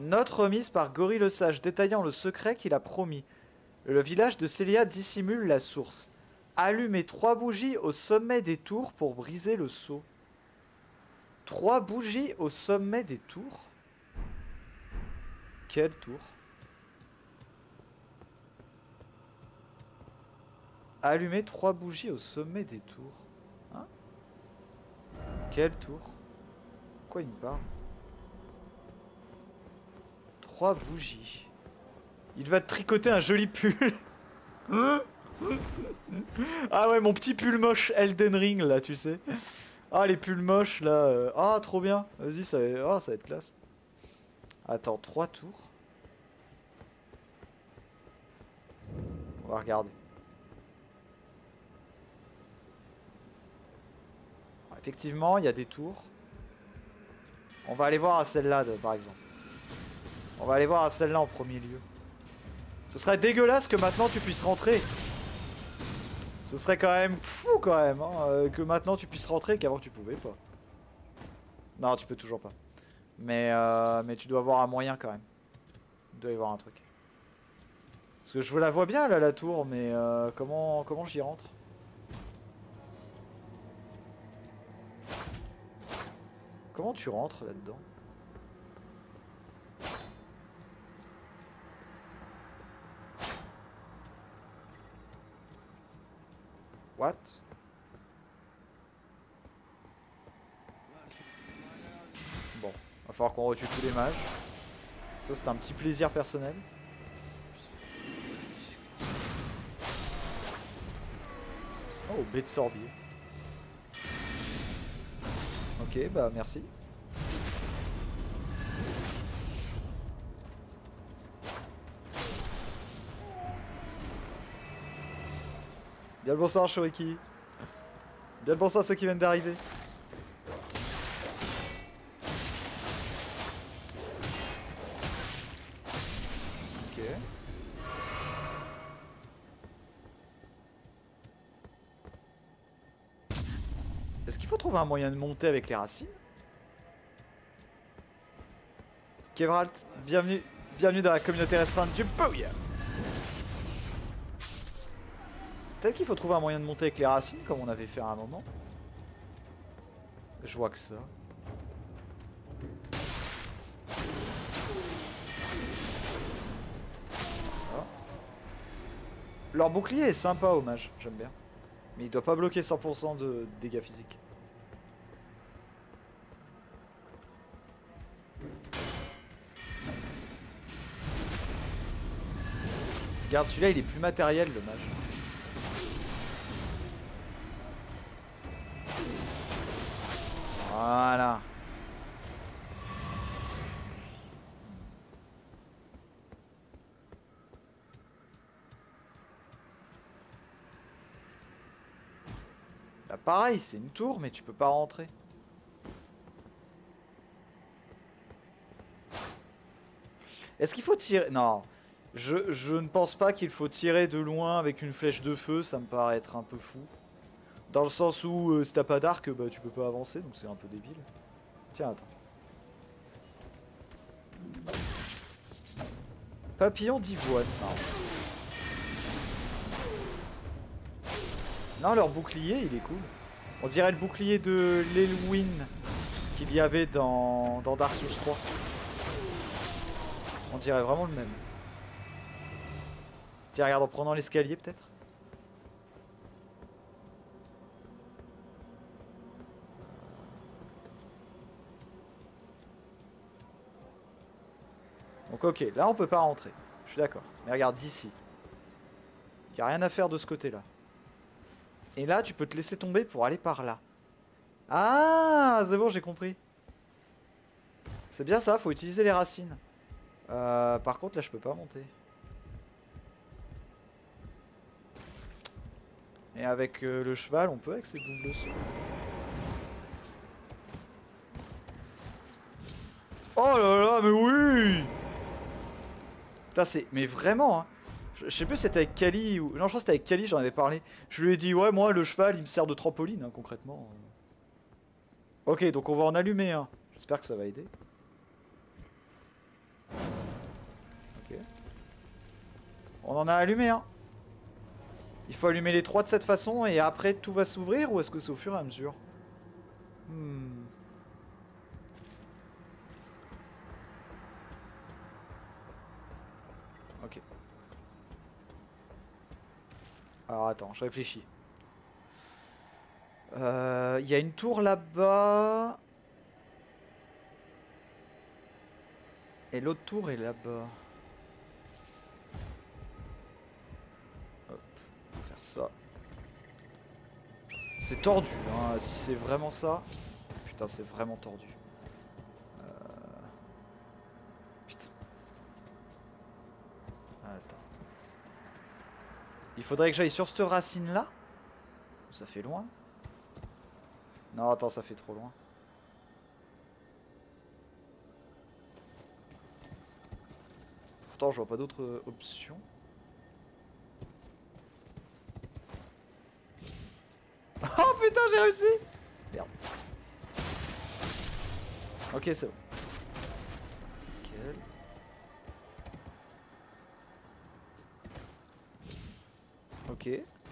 Note remise par Gory le Sage détaillant le secret qu'il a promis. Le village de Célia dissimule la source. Allumez 3 bougies au sommet des tours pour briser le sceau. 3 bougies au sommet des tours? Quelle tour? Allumez 3 bougies au sommet des tours. Hein? Quelle tour? Quoi il me parle? 3 bougies. Il va te tricoter un joli pull. Ah ouais, mon petit pull moche Elden Ring là, tu sais. Ah, les pulls moches là. Ah, trop bien. Vas-y, ça va être classe. Attends, 3 tours. On va regarder. Effectivement, il y a des tours. On va aller voir à celle-là, par exemple. On va aller voir à celle-là en premier lieu. Ce serait dégueulasse que maintenant tu puisses rentrer. Ce serait quand même fou quand même, hein, que maintenant tu puisses rentrer qu'avant tu pouvais pas. Non, tu peux toujours pas. Mais tu dois avoir un moyen quand même. Il doit y avoir un truc. Parce que je la vois bien là, la tour, mais comment j'y rentre? Comment tu rentres là-dedans? What? Bon, va falloir qu'on retue tous les mages. Ça c'est un petit plaisir personnel. Oh, baie de sorbier. Ok, bah merci. Bien le bonsoir Shoriki. Bien le bonsoir à ceux qui viennent d'arriver. Ok. Est-ce qu'il faut trouver un moyen de monter avec les racines? Kevralt, bienvenue dans la communauté restreinte du Booyah. Peut-être qu'il faut trouver un moyen de monter avec les racines, comme on avait fait à un moment. Je vois que ça. Oh. Leur bouclier est sympa, hommage, j'aime bien. Mais il doit pas bloquer 100% de dégâts physiques. Regarde, celui-là il est plus matériel, le mage. Voilà. Là pareil, c'est une tour, mais tu peux pas rentrer. Est-ce qu'il faut tirer? Non. Je ne pense pas qu'il faut tirer de loin avec une flèche de feu, ça me paraît être un peu fou. Dans le sens où si t'as pas d'arc, bah tu peux pas avancer, donc c'est un peu débile. Tiens, attends. Papillon d'ivoine. Non, leur bouclier, il est cool. On dirait le bouclier de l'Elwyn qu'il y avait dans Dark Souls 3. On dirait vraiment le même. Tiens, regarde, en prenant l'escalier peut-être. Donc ok, là on peut pas rentrer. Je suis d'accord. Mais regarde d'ici. Il n'y a rien à faire de ce côté-là. Et là, tu peux te laisser tomber pour aller par là. Ah, c'est bon, j'ai compris. C'est bien ça, faut utiliser les racines. Par contre, là, je peux pas monter. Et avec le cheval, on peut avec ses doubles sauts. Oh là là, mais oui! Putain, c'est... Mais vraiment, hein. Je sais plus si c'était avec Kali ou... Non, je crois que c'était avec Kali, j'en avais parlé. Je lui ai dit, ouais, moi, le cheval, il me sert de trampoline, hein, concrètement. Ok, donc on va en allumer un. J'espère que ça va aider. On en a allumé un. Il faut allumer les 3 de cette façon et après tout va s'ouvrir ou est-ce que c'est au fur et à mesure? Ok. Alors attends, je réfléchis. Il y a une tour là-bas. Et l'autre tour est là-bas. Hop, on va faire ça. C'est tordu, hein, si c'est vraiment ça. Putain, c'est vraiment tordu. Putain. Attends. Il faudrait que j'aille sur cette racine-là. Ça fait loin. Non, attends, ça fait trop loin. Pourtant, je vois pas d'autres options. Oh putain, j'ai réussi! Merde. Ok, c'est bon. Nickel. Ok.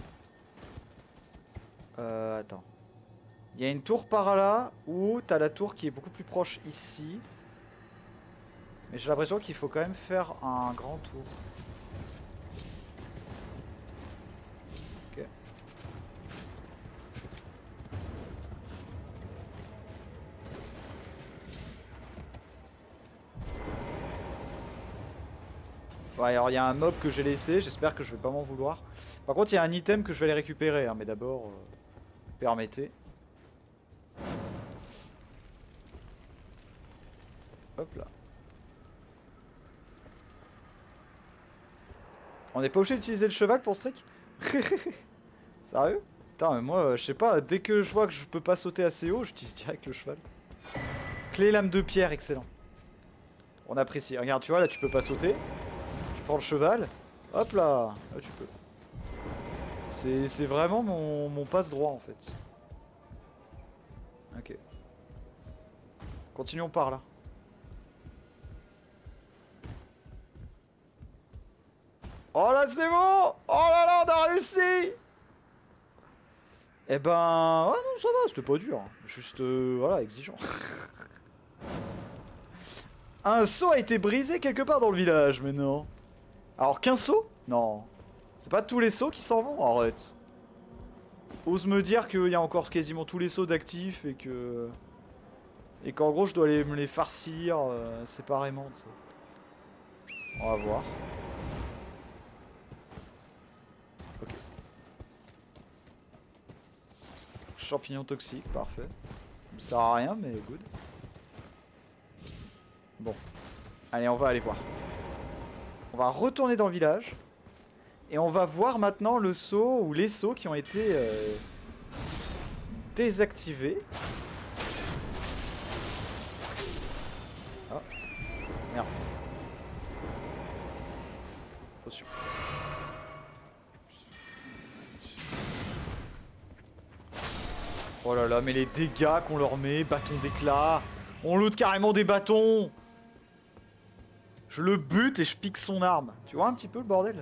Attends. Il y a une tour par là où t'as la tour qui est beaucoup plus proche ici. Mais j'ai l'impression qu'il faut quand même faire un grand tour. Ok. Ouais, alors il y a un mob que j'ai laissé, j'espère que je vais pas m'en vouloir. Par contre, il y a un item que je vais aller récupérer, hein, mais d'abord, permettez. Hop là. On n'est pas obligé d'utiliser le cheval pour ce trick? Sérieux? Putain, mais moi, je sais pas, dès que je vois que je peux pas sauter assez haut, j'utilise direct le cheval. Clé lame de pierre, excellent. On apprécie. Regarde, tu vois, là tu peux pas sauter. Tu prends le cheval. Hop là. Là tu peux. C'est vraiment mon passe-droit en fait. Ok. Continuons par là. Oh là c'est bon! Oh là là, on a réussi! Eh ben... Ouais non, ça va, c'était pas dur. Juste, voilà, exigeant. Un seau a été brisé quelque part dans le village, mais non. Alors qu'un seau? Non. C'est pas tous les seaux qui s'en vont? Arrête. Ose me dire qu'il y a encore quasiment tous les seaux d'actifs et que... Et qu'en gros je dois me les farcir séparément, tu sais. On va voir. Ok. Champignon toxique, parfait. Ça sert à rien, mais good. Bon. Allez, on va aller voir. On va retourner dans le village. Et on va voir maintenant le seau ou les seaux qui ont été désactivés. Ah. Merde. Potion. Oh là là, mais les dégâts qu'on leur met, bâton d'éclat. On loot carrément des bâtons. Je le bute et je pique son arme. Tu vois un petit peu le bordel?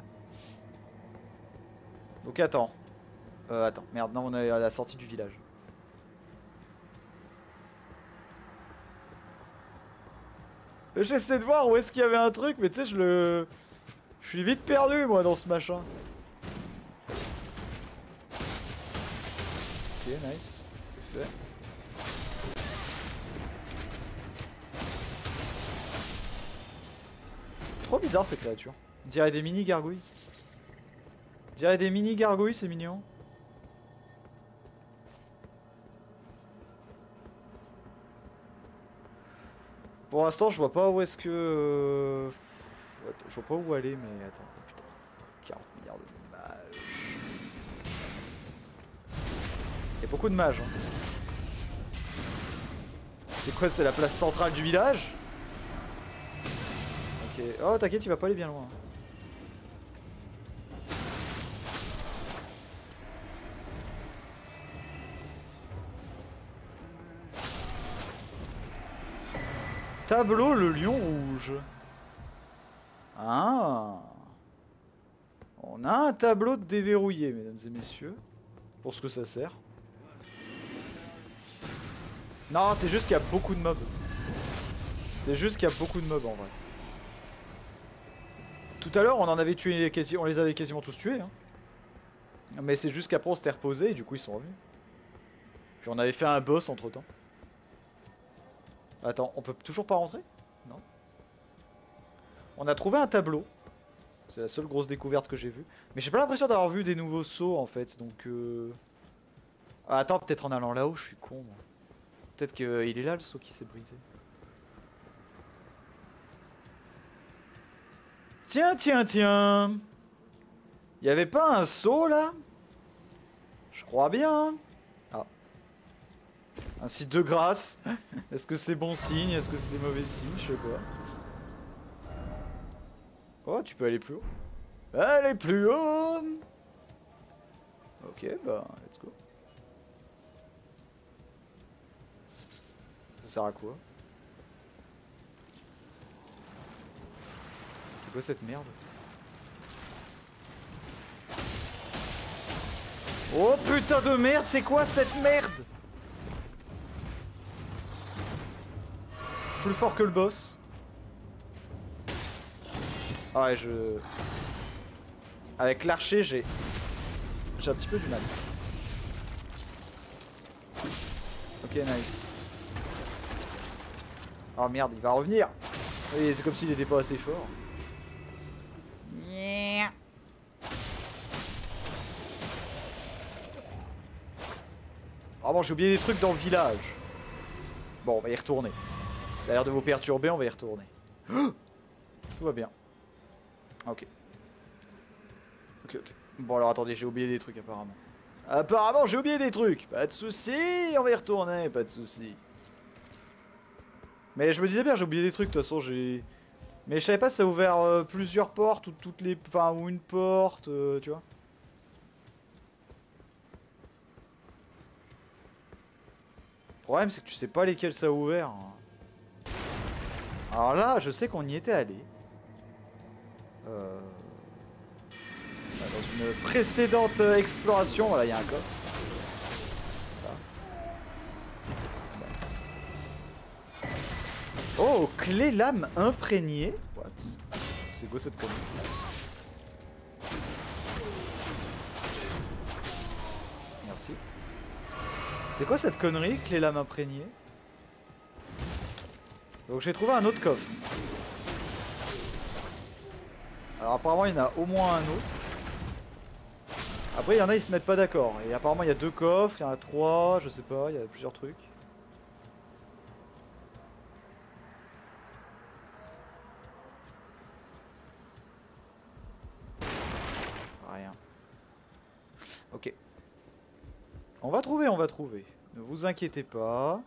Donc attends. Attends, merde, non, on est à la sortie du village. J'essaie de voir où est-ce qu'il y avait un truc, mais tu sais, je suis vite perdu, moi, dans ce machin. Ok, nice. C'est fait. Trop bizarre, ces créatures. On dirait des mini-gargouilles. On dirait des mini-gargouilles, c'est mignon. Pour l'instant, je vois pas où est-ce que... Je vois pas où aller, mais attends. Oh, putain. 40 milliards de mages. Il y a beaucoup de mages. Hein. C'est quoi? C'est la place centrale du village? Ok. Oh, t'inquiète, tu vas pas aller bien loin. Tableau le lion rouge. Ah. On a un tableau de déverrouillé, mesdames et messieurs. Pour ce que ça sert. Non, c'est juste qu'il y a beaucoup de mobs. C'est juste qu'il y a beaucoup de mobs en vrai. Tout à l'heure, on en avait tué on les avait quasiment tous tués. Hein. Mais c'est juste qu'après, on s'était reposé et du coup, ils sont revenus. Puis on avait fait un boss entre temps. Attends, on peut toujours pas rentrer? Non. On a trouvé un tableau. C'est la seule grosse découverte que j'ai vue. Mais j'ai pas l'impression d'avoir vu des nouveaux sauts en fait. Donc ah, attends, peut-être en allant là-haut, je suis con moi. Peut-être qu'il est là le saut qui s'est brisé. Tiens, tiens, tiens. Il y avait pas un saut là? Je crois bien. Ah. Un site de grâce. Est-ce que c'est bon signe? Est-ce que c'est mauvais signe? Je sais pas. Oh, tu peux aller plus haut. Aller plus haut. Ok, bah, let's go. Ça sert à quoi? C'est quoi cette merde? Oh putain de merde, c'est quoi cette merde? Plus fort que le boss. Ah ouais, avec l'archer, j'ai un petit peu du mal. Ok, nice. Oh merde, il va revenir. Oui, c'est comme s'il était pas assez fort. Oh bon, j'ai oublié des trucs dans le village. Bon, on va y retourner. Ça a l'air de vous perturber, on va y retourner. Tout va bien. Ok. Ok, ok. Bon alors attendez, j'ai oublié des trucs apparemment. Apparemment j'ai oublié des trucs. Pas de soucis, on va y retourner, pas de soucis. Mais je me disais bien, j'ai oublié des trucs, de toute façon j'ai... Mais je savais pas si ça a ouvert plusieurs portes ou toutes les... Enfin, ou une porte, tu vois. Le problème c'est que tu sais pas lesquels ça a ouvert. Alors là, je sais qu'on y était allé. Dans une précédente exploration, voilà, il y a un coffre. Nice. Oh, clé lame imprégnée. What? C'est quoi cette connerie? Merci. C'est quoi cette connerie, clé lame imprégnée? Donc j'ai trouvé un autre coffre. Alors apparemment il y en a au moins un autre. Après il y en a ils se mettent pas d'accord. Et apparemment il y a 2 coffres, il y en a 3, je sais pas, il y a plusieurs trucs. Rien. Ok. On va trouver, on va trouver. Ne vous inquiétez pas.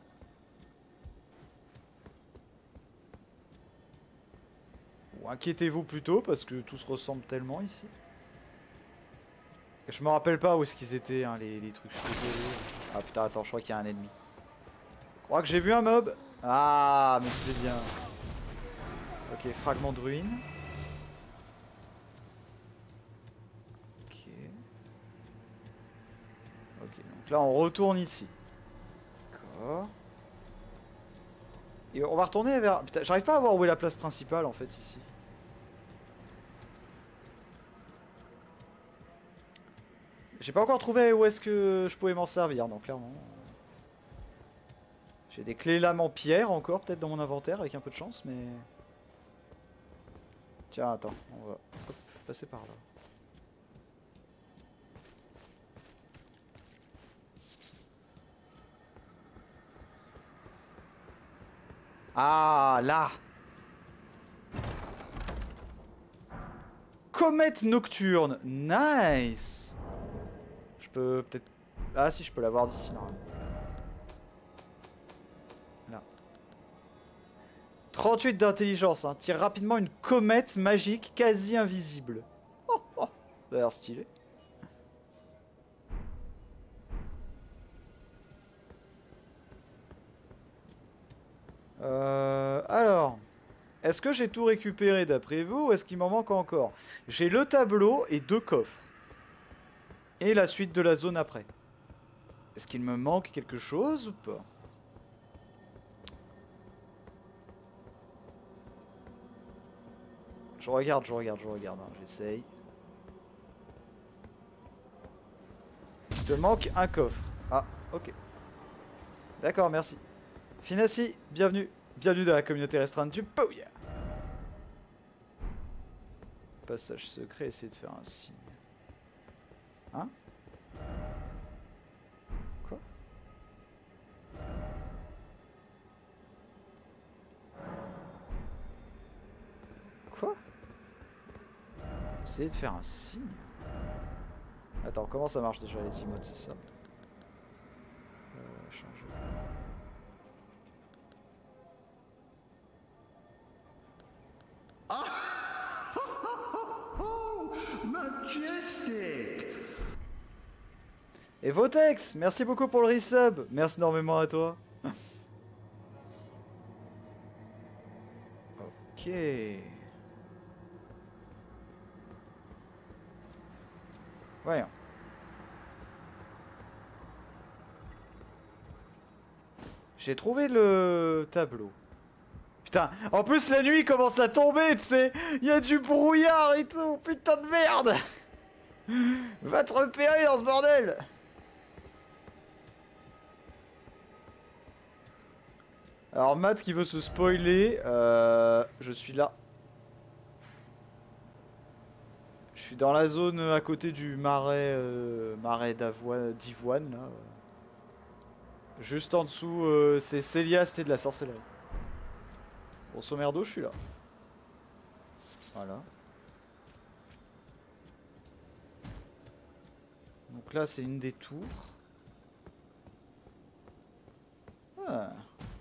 Ou inquiétez-vous plutôt parce que tout se ressemble tellement ici. Je me rappelle pas où est-ce qu'ils étaient hein, les trucs, je suis désolé. Ah putain attends, je crois qu'il y a un ennemi. Je crois que j'ai vu un mob. Ah mais c'est bien. Ok, fragment de ruine. Ok. Ok, donc là on retourne ici. D'accord. Et on va retourner vers... Putain, j'arrive pas à voir où est la place principale en fait ici. J'ai pas encore trouvé où est-ce que je pouvais m'en servir, donc clairement. J'ai des clés lames en pierre encore, peut-être dans mon inventaire, avec un peu de chance, mais... Tiens, attends, on va hop, passer par là. Ah, là! Comète nocturne, nice! Je peux peut-être... Ah si, je peux l'avoir d'ici, normalement. Là. 38 d'intelligence, hein. Tire rapidement une comète magique quasi invisible. Oh, oh, ça a l'air stylé. Alors... Est-ce que j'ai tout récupéré d'après vous ou est-ce qu'il m'en manque encore? J'ai le tableau et 2 coffres. Et la suite de la zone après. Est-ce qu'il me manque quelque chose ou pas? Je regarde, hein, j'essaye. Il te manque un coffre. Ah, ok. D'accord, merci. Finassi, bienvenue. Bienvenue dans la communauté restreinte du Booyah. Passage secret, essayer de faire un signe. Hein? Quoi? Quoi? Essayer de faire un signe? Attends, comment ça marche déjà les emotes, c'est ça? Changer. Majestic. Et Votex, merci beaucoup pour le resub. Merci énormément à toi. Ok. Voyons. J'ai trouvé le tableau. Putain, en plus la nuit commence à tomber, tu sais. Il y a du brouillard et tout. Putain de merde. Va te repérer dans ce bordel. Alors Matt qui veut se spoiler, je suis là. Je suis dans la zone à côté du marais, marais d'Ivoine, là. Juste en dessous, c'est Célias et de la sorcellerie. Grosso merdo, je suis là. Voilà. Donc là, c'est une des tours. Ah.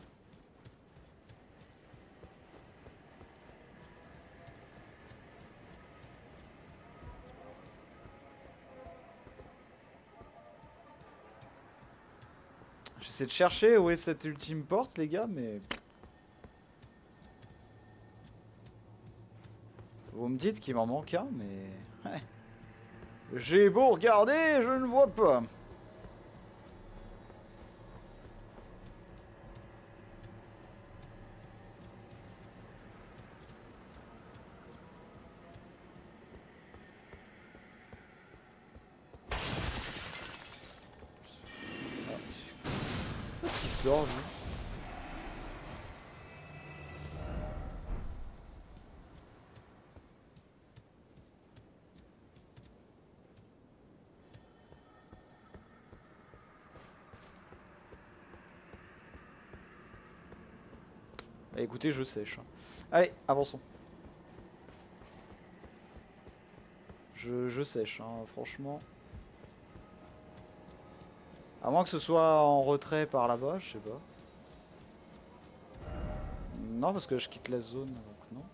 J'essaie de chercher où est cette ultime porte, les gars, mais... Vous me dites qu'il m'en manque un, mais... Ouais. J'ai beau regarder, je ne vois pas. Qu'est-ce qu'il sort, lui? Écoutez, je sèche. Allez, avançons. Je sèche, hein, franchement. À moins que ce soit en retrait par là-bas, je sais pas. Non, parce que je quitte la zone, donc non.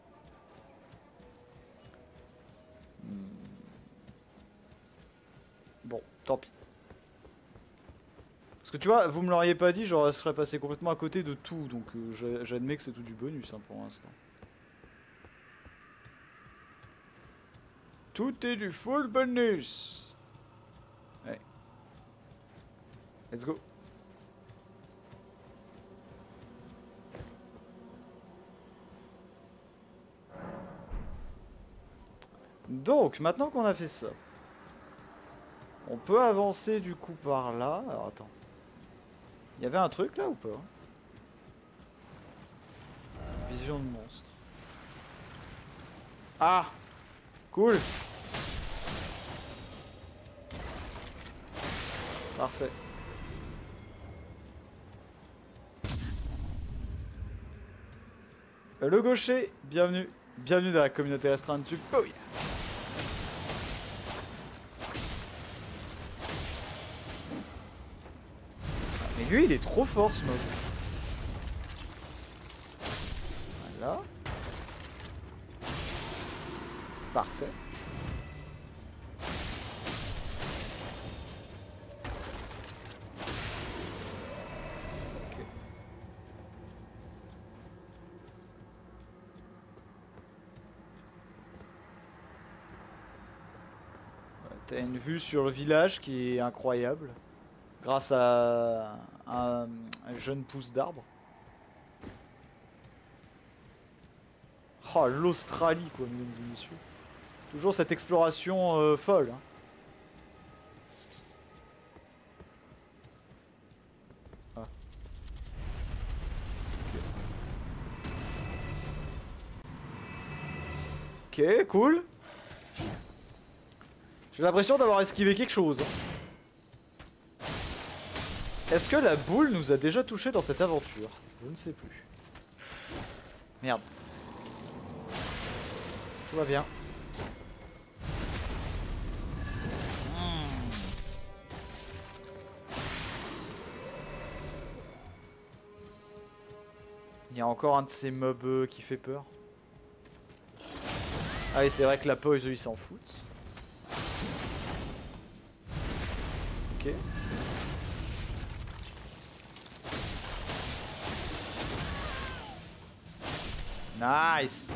Bon, tant pis. Parce que tu vois, vous me l'auriez pas dit, je serais passé complètement à côté de tout. Donc j'admets que c'est tout du bonus, hein, pour l'instant. Tout est du full bonus. Allez. Let's go. Donc, maintenant qu'on a fait ça, on peut avancer du coup par là. Alors attends. Il y avait un truc là ou pas? Vision de monstre. Ah! Cool! Parfait. Le gaucher, bienvenue. Bienvenue dans la communauté restreinte du Booyah. Mais lui, il est trop fort ce mode. Voilà. Parfait. Ok. T'as une vue sur le village qui est incroyable. Grâce à un jeune pouce d'arbre. Oh, l'Australie, quoi, mesdames et messieurs. Toujours cette exploration folle. Hein. Ah. Ok, cool. J'ai l'impression d'avoir esquivé quelque chose. Est-ce que la boule nous a déjà touché dans cette aventure? Je ne sais plus. Merde. Tout va bien. Il y a encore un de ces mobs qui fait peur. Ah oui, c'est vrai que la pause, ils s'en foutent. Ok. Nice.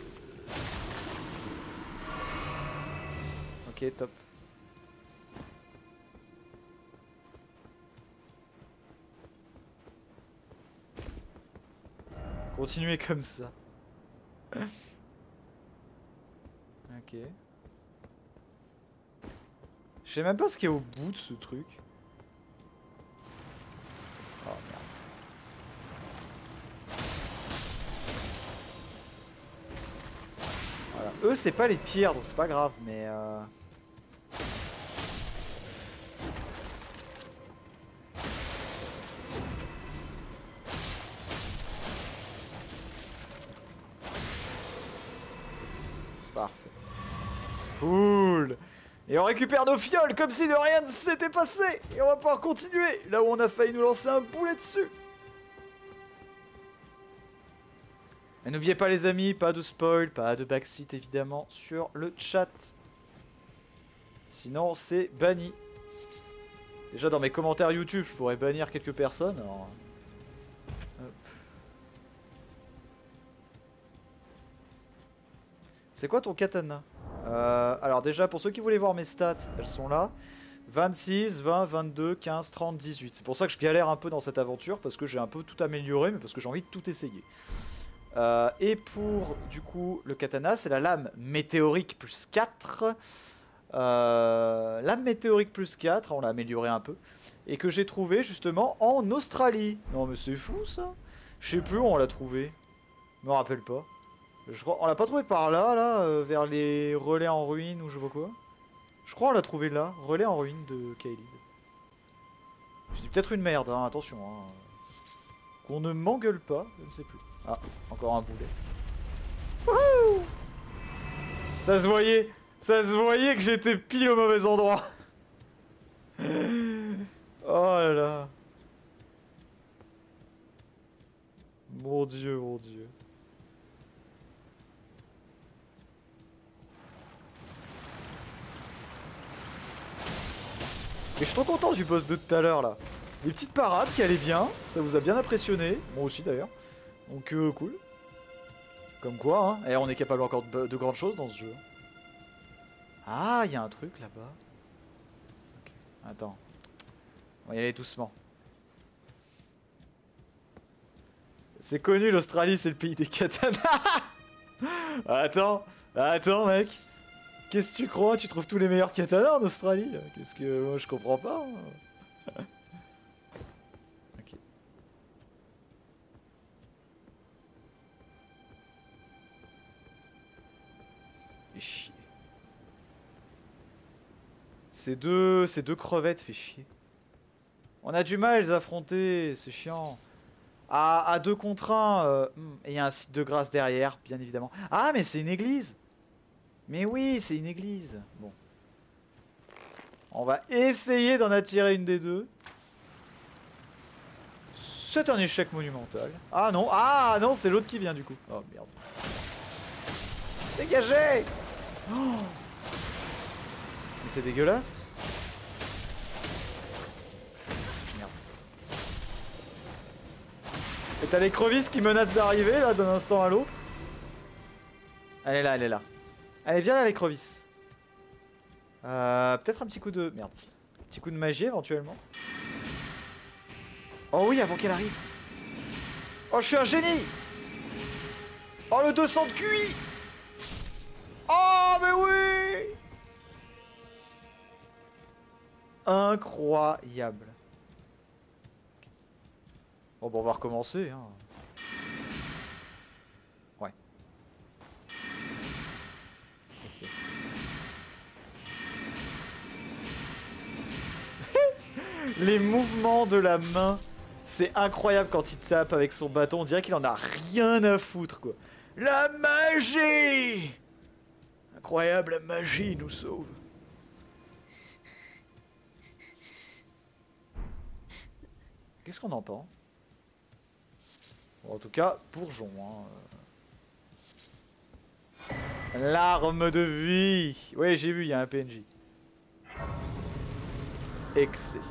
Ok, top. Continuez comme ça. Ok. Je sais même pas ce qu'il y a au bout de ce truc. Oh merde. Voilà. Eux c'est pas les pierres donc c'est pas grave mais parfait. Cool. Et on récupère nos fioles comme si de rien ne s'était passé. Et on va pouvoir continuer là où on a failli nous lancer un boulet dessus. Et n'oubliez pas les amis, pas de spoil, pas de backseat évidemment sur le chat. Sinon c'est banni. Déjà dans mes commentaires YouTube je pourrais bannir quelques personnes. Alors... C'est quoi ton katana? Alors déjà pour ceux qui voulaient voir mes stats, elles sont là. 26, 20, 22, 15, 30, 18. C'est pour ça que je galère un peu dans cette aventure parce que j'ai un peu tout amélioré mais parce que j'ai envie de tout essayer. Et pour du coup le katana c'est la lame météorique plus 4. Lame météorique plus 4, on l'a amélioré un peu. Et que j'ai trouvé justement en Australie. Non mais c'est fou ça. Je sais plus où on l'a trouvé. Je me rappelle pas. On l'a pas trouvé par là, vers les relais en ruine ou je sais pas quoi. Je crois on l'a trouvé là, relais en ruine de Kaelid. Je dis peut-être une merde, hein, attention. Hein. Qu'on ne m'engueule pas, je ne sais plus. Ah, encore un boulet. Wouhou! Ça se voyait que j'étais pile au mauvais endroit. Oh là là. Mon dieu, mon dieu. Et je suis trop content du boss de tout à l'heure là. Des petites parades qui allaient bien, ça vous a bien impressionné, moi aussi d'ailleurs. Donc cool. Comme quoi, hein, et on est capable encore de grandes choses dans ce jeu. Ah, il y a un truc là-bas. Okay. Attends. On va y aller doucement. C'est connu, l'Australie c'est le pays des katanas. Attends, mec. Qu'est-ce que tu crois? Tu trouves tous les meilleurs katanas en Australie? Qu'est-ce que... Moi je comprends pas. Ok. Fait chier. Ces deux crevettes fait chier. On a du mal à les affronter, c'est chiant. À 2 contre 1, et il y a un site de grâce derrière, bien évidemment. Ah mais c'est une église. Mais oui, c'est une église. Bon. On va essayer d'en attirer une des deux. C'est un échec monumental. Ah non, c'est l'autre qui vient du coup. Oh merde. Dégagez! Oh, mais c'est dégueulasse. Merde. Et t'as l'écrevisse qui menace d'arriver là d'un instant à l'autre. Elle est là, elle est là. Allez, viens là l'écrevisse. Peut-être un petit coup de... Merde. Un petit coup de magie éventuellement. Oh oui, avant qu'elle arrive. Oh, je suis un génie. Oh, le 200 de QI. Oh, mais oui. Incroyable. Bon, on va recommencer. Hein. Ouais. Okay. Les mouvements de la main, c'est incroyable quand il tape avec son bâton. On dirait qu'il en a rien à foutre, quoi. La magie! Incroyable, la magie nous sauve. Qu'est-ce qu'on entend? Bon, en tout cas, bourgeon. Hein. L'arme de vie. Ouais, j'ai vu, il y a un PNJ. Excellent.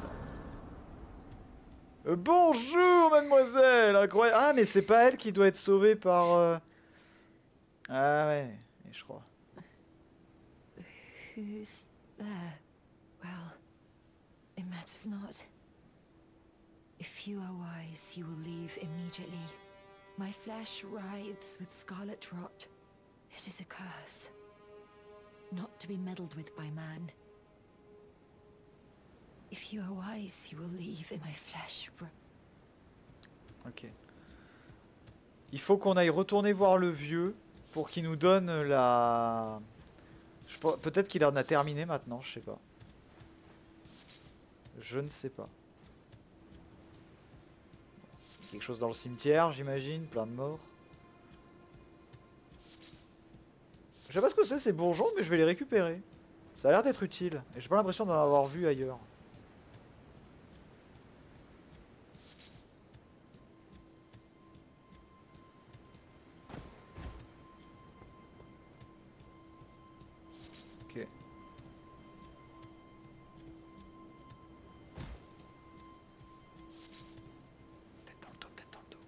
Bonjour, mademoiselle. Incroyable. Ah, mais c'est pas elle qui doit être sauvée par... Ah ouais, je crois. Who's there? Well, it matters not. If you are wise, you will leave immediately. My flesh writhes with scarlet rot. It is a curse. Not to be meddled with by man. If you are wise, you will leave in my flesh. Ok. Il faut qu'on aille retourner voir le vieux pour qu'il nous donne la... Peut-être qu'il en a terminé maintenant, je sais pas. Je ne sais pas. Quelque chose dans le cimetière, j'imagine, plein de morts. Je sais pas ce que c'est ces bourgeons, mais je vais les récupérer. Ça a l'air d'être utile. Et j'ai pas l'impression d'en avoir vu ailleurs. Ok. Peut-être dans le dos, peut-être dans le dos.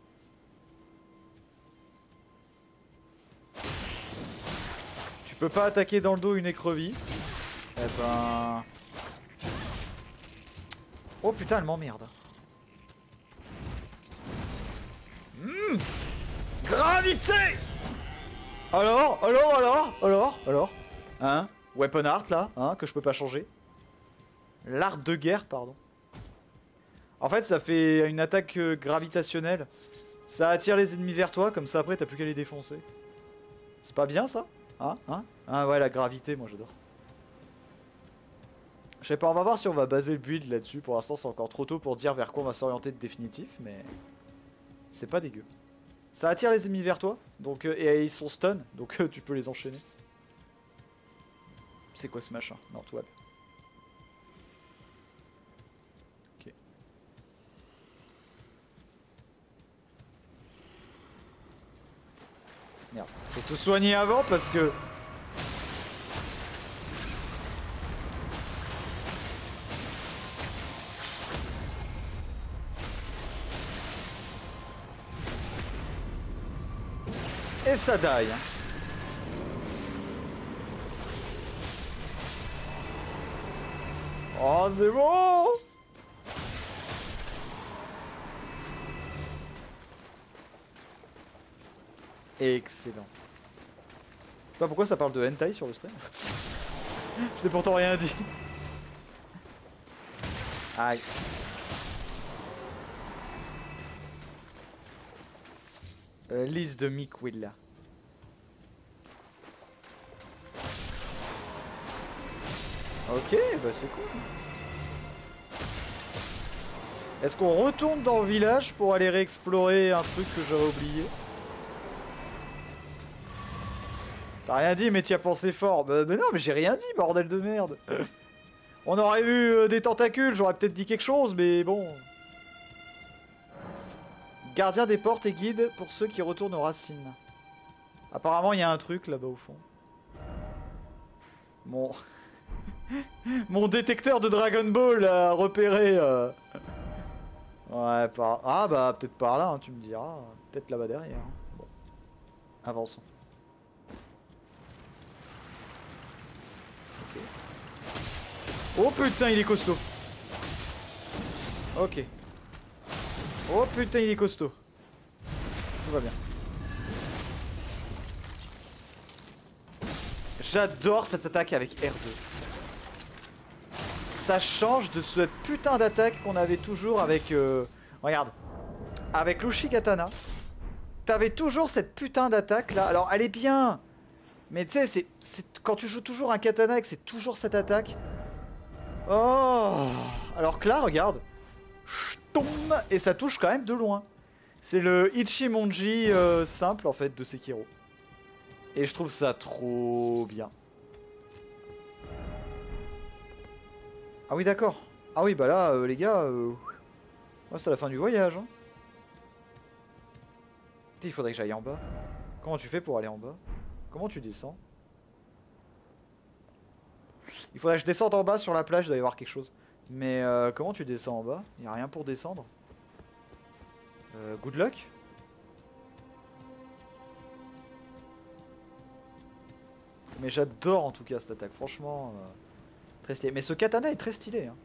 Tu peux pas attaquer dans le dos une écrevisse. Eh ben... Oh putain, elle m'emmerde. Gravité! Alors hein? Weapon art là, hein, que je peux pas changer. L'art de guerre, pardon. En fait, ça fait une attaque gravitationnelle. Ça attire les ennemis vers toi, comme ça après t'as plus qu'à les défoncer. C'est pas bien ça? Hein? Ah ouais, la gravité, moi j'adore. Je sais pas, on va voir si on va baser le build là-dessus. Pour l'instant, c'est encore trop tôt pour dire vers quoi on va s'orienter de définitif, mais c'est pas dégueu. Ça attire les ennemis vers toi, donc et ils sont stun, donc tu peux les enchaîner. C'est quoi ce machin? Non, tout va bien. Ok. Merde. Faut se soigner avant parce que... Et ça die. Hein. Oh, c'est bon! Excellent. Je sais pas pourquoi ça parle de hentai sur le stream. Je n'ai pourtant rien dit. Aïe. Liste de Miquilla. Ok, bah c'est cool. Est-ce qu'on retourne dans le village pour aller réexplorer un truc que j'aurais oublié? T'as rien dit mais t'y as pensé fort. Mais non mais j'ai rien dit, bordel de merde. On aurait vu des tentacules, j'aurais peut-être dit quelque chose, mais bon. Gardien des portes et guide pour ceux qui retournent aux racines. Apparemment il y a un truc là-bas au fond. Mon... Mon détecteur de Dragon Ball a repéré... Ouais, par... Ah bah peut-être par là, hein, tu me diras. Peut-être là-bas derrière. Hein. Bon. Avançons. Ok. Oh putain, il est costaud. Ok. Oh putain, il est costaud. Tout va bien. J'adore cette attaque avec R2. Ça change de cette putain d'attaque qu'on avait toujours avec... regarde. Avec l'Ushikatana. T'avais toujours cette putain d'attaque là. Alors elle est bien. Mais tu sais, c'est quand tu joues toujours un katana et que c'est toujours cette attaque. Oh. Alors que là, regarde. Ch'toum, et ça touche quand même de loin. C'est le Ichimonji simple en fait de Sekiro. Et je trouve ça trop bien. Ah oui d'accord. Ah oui bah là les gars, c'est la fin du voyage. Hein. Il faudrait que j'aille en bas. Comment tu fais pour aller en bas? Comment tu descends? Il faudrait que je descende en bas sur la plage, il doit y avoir quelque chose. Mais comment tu descends en bas? Il n'y a rien pour descendre. Good luck. Mais j'adore en tout cas cette attaque, franchement. Très stylé. Mais ce katana est très stylé. Hein.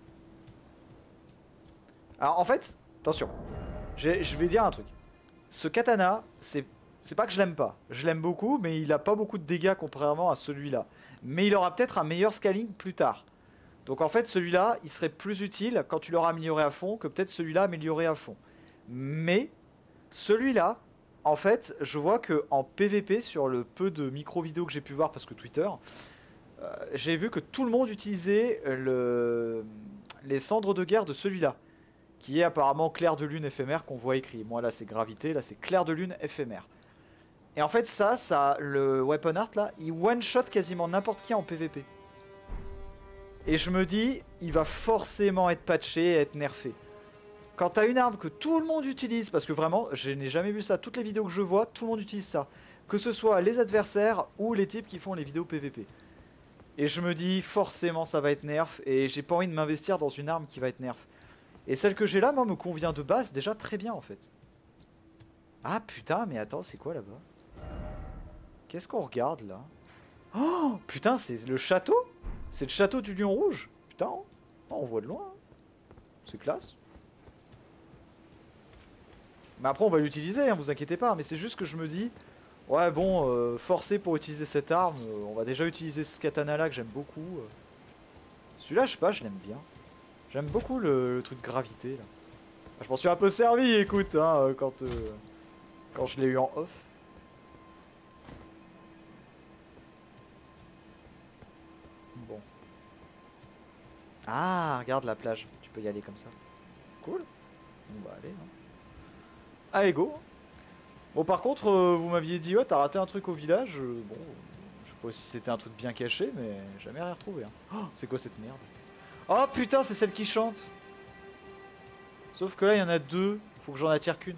Alors en fait, attention. Je vais dire un truc. Ce katana, c'est pas que je l'aime pas. Je l'aime beaucoup, mais il a pas beaucoup de dégâts contrairement à celui-là. Mais il aura peut-être un meilleur scaling plus tard. Donc en fait, celui-là, il serait plus utile quand tu l'auras amélioré à fond que peut-être celui-là amélioré à fond. Mais celui-là, en fait, je vois que en PVP, sur le peu de micro-vidéos que j'ai pu voir, parce que Twitter, j'ai vu que tout le monde utilisait les cendres de guerre de celui-là. Qui est apparemment clair de lune éphémère qu'on voit écrit. Moi là c'est gravité, là c'est clair de lune éphémère. Et en fait ça, le weapon art là, il one-shot quasiment n'importe qui en PVP. Et je me dis, il va forcément être patché et être nerfé. Quand t'as une arme que tout le monde utilise, parce que vraiment, je n'ai jamais vu ça, toutes les vidéos que je vois, tout le monde utilise ça. Que ce soit les adversaires ou les types qui font les vidéos PVP. Et je me dis, forcément ça va être nerf, et j'ai pas envie de m'investir dans une arme qui va être nerf. Et celle que j'ai là, moi, me convient de base déjà très bien, en fait. Ah, putain, mais attends, c'est quoi, là-bas? Qu'est-ce qu'on regarde, là? Oh, putain, c'est le château? C'est le château du Lion Rouge? Putain, oh, on voit de loin. C'est classe. Mais après, on va l'utiliser, hein, vous inquiétez pas. Mais c'est juste que je me dis... Ouais, bon, forcé pour utiliser cette arme, on va déjà utiliser ce katana-là, que j'aime beaucoup. Celui-là, je sais pas, je l'aime bien. J'aime beaucoup le truc gravité là. Je m'en suis un peu servi, écoute, hein, quand je l'ai eu en off. Bon. Ah, regarde la plage. Tu peux y aller comme ça. Cool. Bon bah allez. Hein. Allez, go. Bon par contre, vous m'aviez dit, ouais, t'as raté un truc au village. Bon, je sais pas si c'était un truc bien caché, mais jamais rien retrouvé. Hein. Oh, c'est quoi cette merde? Oh putain, c'est celle qui chante. Sauf que là, il y en a deux. Faut que j'en attire qu'une.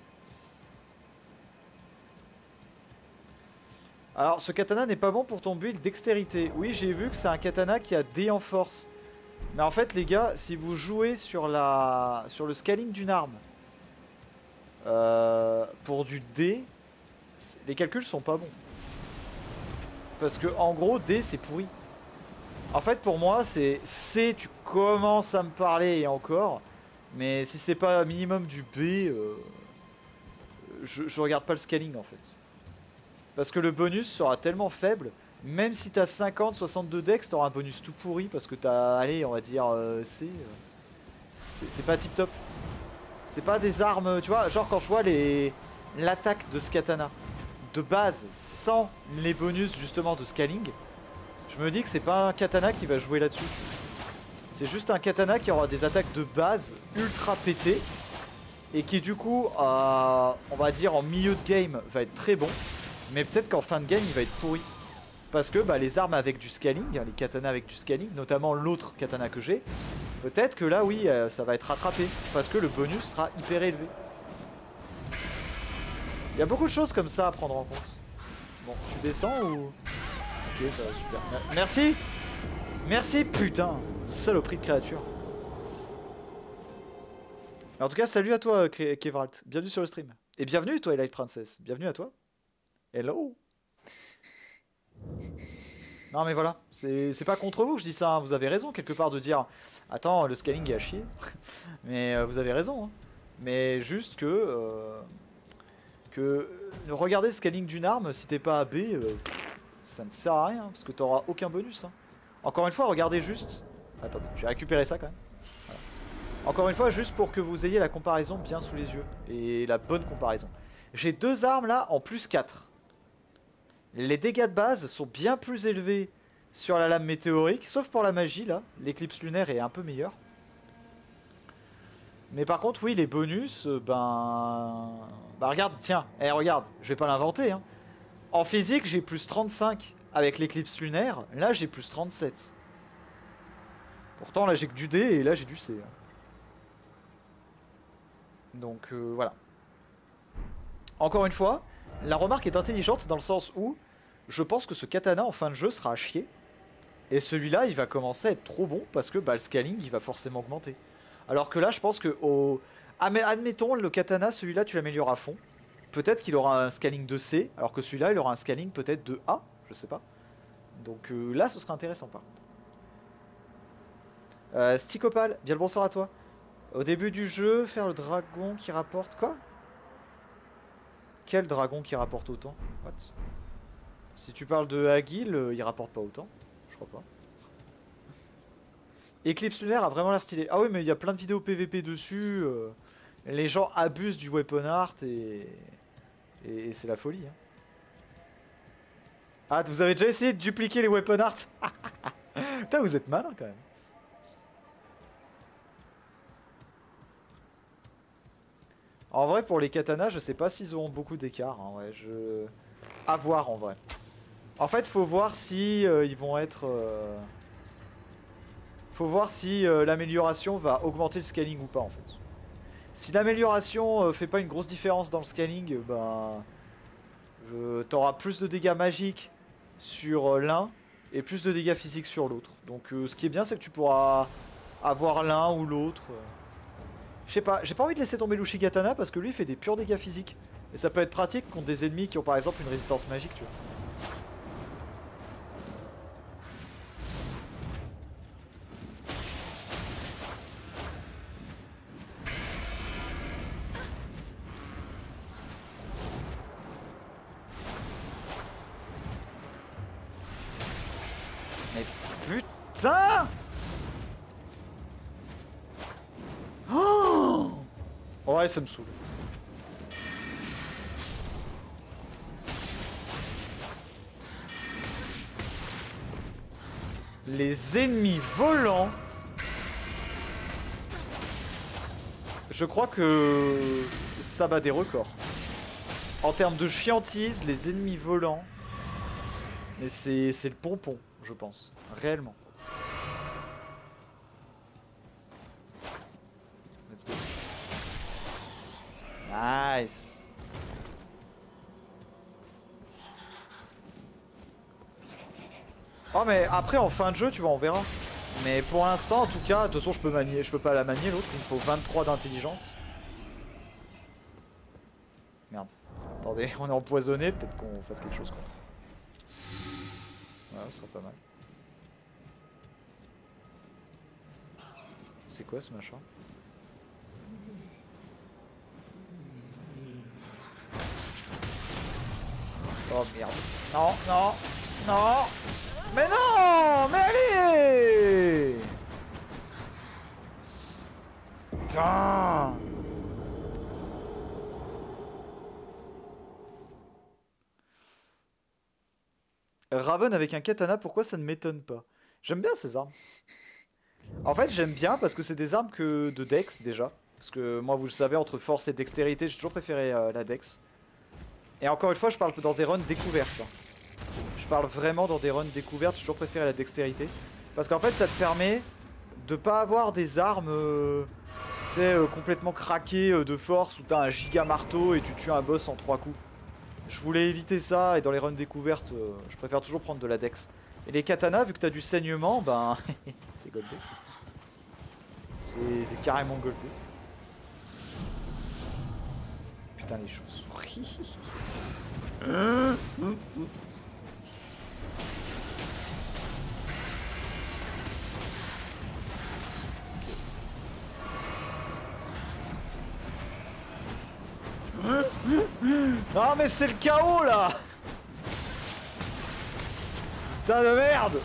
Alors, ce katana n'est pas bon pour ton build dextérité. Oui, j'ai vu que c'est un katana qui a D en force. Mais en fait, les gars, si vous jouez sur le scaling d'une arme pour du D, les calculs sont pas bons. Parce que, en gros, D, c'est pourri. En fait, pour moi, c'est C, tu commences à me parler et encore... Mais si c'est pas minimum du B, je regarde pas le scaling en fait. Parce que le bonus sera tellement faible, même si t'as 50, 62 dex, t'auras un bonus tout pourri parce que t'as, allez, on va dire C. C'est pas tip top. C'est pas des armes, tu vois, genre quand je vois l'attaque de ce katana de base sans les bonus justement de scaling, je me dis que c'est pas un katana qui va jouer là-dessus. C'est juste un katana qui aura des attaques de base ultra pétées et qui du coup, on va dire en milieu de game, va être très bon. Mais peut-être qu'en fin de game, il va être pourri. Parce que bah, les armes avec du scaling, les katanas avec du scaling, notamment l'autre katana que j'ai, peut-être que là, oui, ça va être rattrapé. Parce que le bonus sera hyper élevé. Il y a beaucoup de choses comme ça à prendre en compte. Bon, tu descends ou... Ok, ça va super. Merci! Merci, putain! Saloperie de créature. En tout cas, salut à toi, Kevralt. Bienvenue sur le stream. Et bienvenue, Twilight Princess. Bienvenue à toi. Hello. Non mais voilà, c'est pas contre vous que je dis ça, hein. Vous avez raison quelque part de dire attends, le scaling est à chier. Mais vous avez raison, hein. Mais juste que regarder le scaling d'une arme, si t'es pas à B, ça ne sert à rien, parce que t'auras aucun bonus, hein. Encore une fois, regardez juste. Attendez, je vais récupérer ça quand même. Voilà. Encore une fois, juste pour que vous ayez la comparaison bien sous les yeux. Et la bonne comparaison. J'ai deux armes là en plus 4. Les dégâts de base sont bien plus élevés sur la lame météorique, sauf pour la magie là. L'éclipse lunaire est un peu meilleure. Mais par contre, oui, les bonus, Bah regarde, tiens, regarde, je vais pas l'inventer, hein. En physique, j'ai plus 35 avec l'éclipse lunaire. Là, j'ai plus 37. Pourtant, là, j'ai que du D et là, j'ai du C, hein. Donc, voilà. Encore une fois, la remarque est intelligente dans le sens où je pense que ce katana en fin de jeu sera à chier. Et celui-là, il va commencer à être trop bon parce que le scaling, il va forcément augmenter. Alors que là, je pense que admettons, le katana, celui-là, tu l'améliores à fond. Peut-être qu'il aura un scaling de C, alors que celui-là, il aura un scaling peut-être de A, je sais pas. Donc là, ce serait intéressant par contre. Sticopal, bien le bonsoir à toi. Au début du jeu, faire le dragon qui rapporte... Quoi? Quel dragon qui rapporte autant? What? Si tu parles de Agil, il rapporte pas autant. Je crois pas. Eclipse lunaire a vraiment l'air stylé. Ah oui, mais il y a plein de vidéos PVP dessus. Les gens abusent du weapon art et c'est la folie, hein. Ah, vous avez déjà essayé de dupliquer les weapon art? Putain, vous êtes malin quand même. En vrai, pour les katanas, je sais pas s'ils auront beaucoup d'écart, hein, ouais, à voir en vrai. En fait, faut voir si ils vont être... Faut voir si l'amélioration va augmenter le scaling ou pas en fait. Si l'amélioration fait pas une grosse différence dans le scaling, ben... t'auras plus de dégâts magiques sur l'un et plus de dégâts physiques sur l'autre. Donc ce qui est bien, c'est que tu pourras avoir l'un ou l'autre. Je sais pas, j'ai pas envie de laisser tomber l'Ushigatana parce que lui il fait des purs dégâts physiques. Et ça peut être pratique contre des ennemis qui ont par exemple une résistance magique, tu vois. Mais putain! Oh ouais, ça me saoule. Les ennemis volants. Je crois que ça bat des records. En termes de chiantise, les ennemis volants. Mais c'est le pompon, je pense. Réellement. Let's go. Nice. Oh mais après en fin de jeu tu vois on verra. Mais pour l'instant en tout cas, de toute façon je peux pas la manier l'autre, il me faut 23 d'intelligence. Merde. Attendez, on est empoisonné, peut-être qu'on fasse quelque chose contre. Ouais, ça serait pas mal. C'est quoi ce machin? Oh merde. Non, non, non. Mais non! Mais allez! Putain! Raven avec un katana, pourquoi ça ne m'étonne pas? J'aime bien ces armes. En fait, j'aime bien parce que c'est des armes que de Dex déjà. Parce que moi, vous le savez, entre force et dextérité, j'ai toujours préféré la Dex. Et encore une fois, je parle dans des runs découvertes, hein. Je parle vraiment dans des runs découvertes, j'ai toujours préféré la dextérité. Parce qu'en fait, ça te permet de pas avoir des armes tu sais, complètement craquées de force où t'as un giga marteau et tu tues un boss en 3 coups. Je voulais éviter ça et dans les runs découvertes, je préfère toujours prendre de la dex. Et les katanas, vu que t'as du saignement, ben c'est goldé. C'est carrément goldé. Putain, les chauves-souris. mais c'est le chaos là. Putain de merde.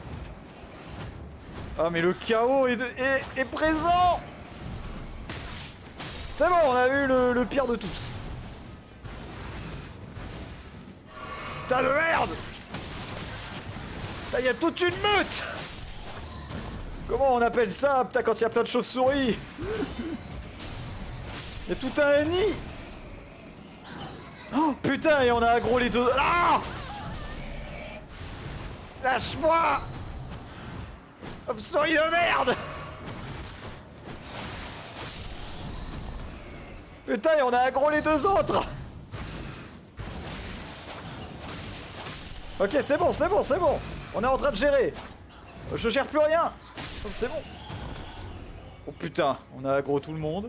Ah mais le chaos est présent. C'est bon, on a eu le pire de tous. Putain de merde. Là, il y a toute une meute. Comment on appelle ça, putain, quand il y a plein de chauves-souris? Il y a tout un nid. Oh putain, et on a aggro les deux. Ah, lâche-moi. Chauve-souris de merde. Putain, et on a aggro les deux autres. Ok, c'est bon, c'est bon, c'est bon. On est en train de gérer. Je gère plus rien. C'est bon. Oh putain, on a aggro tout le monde.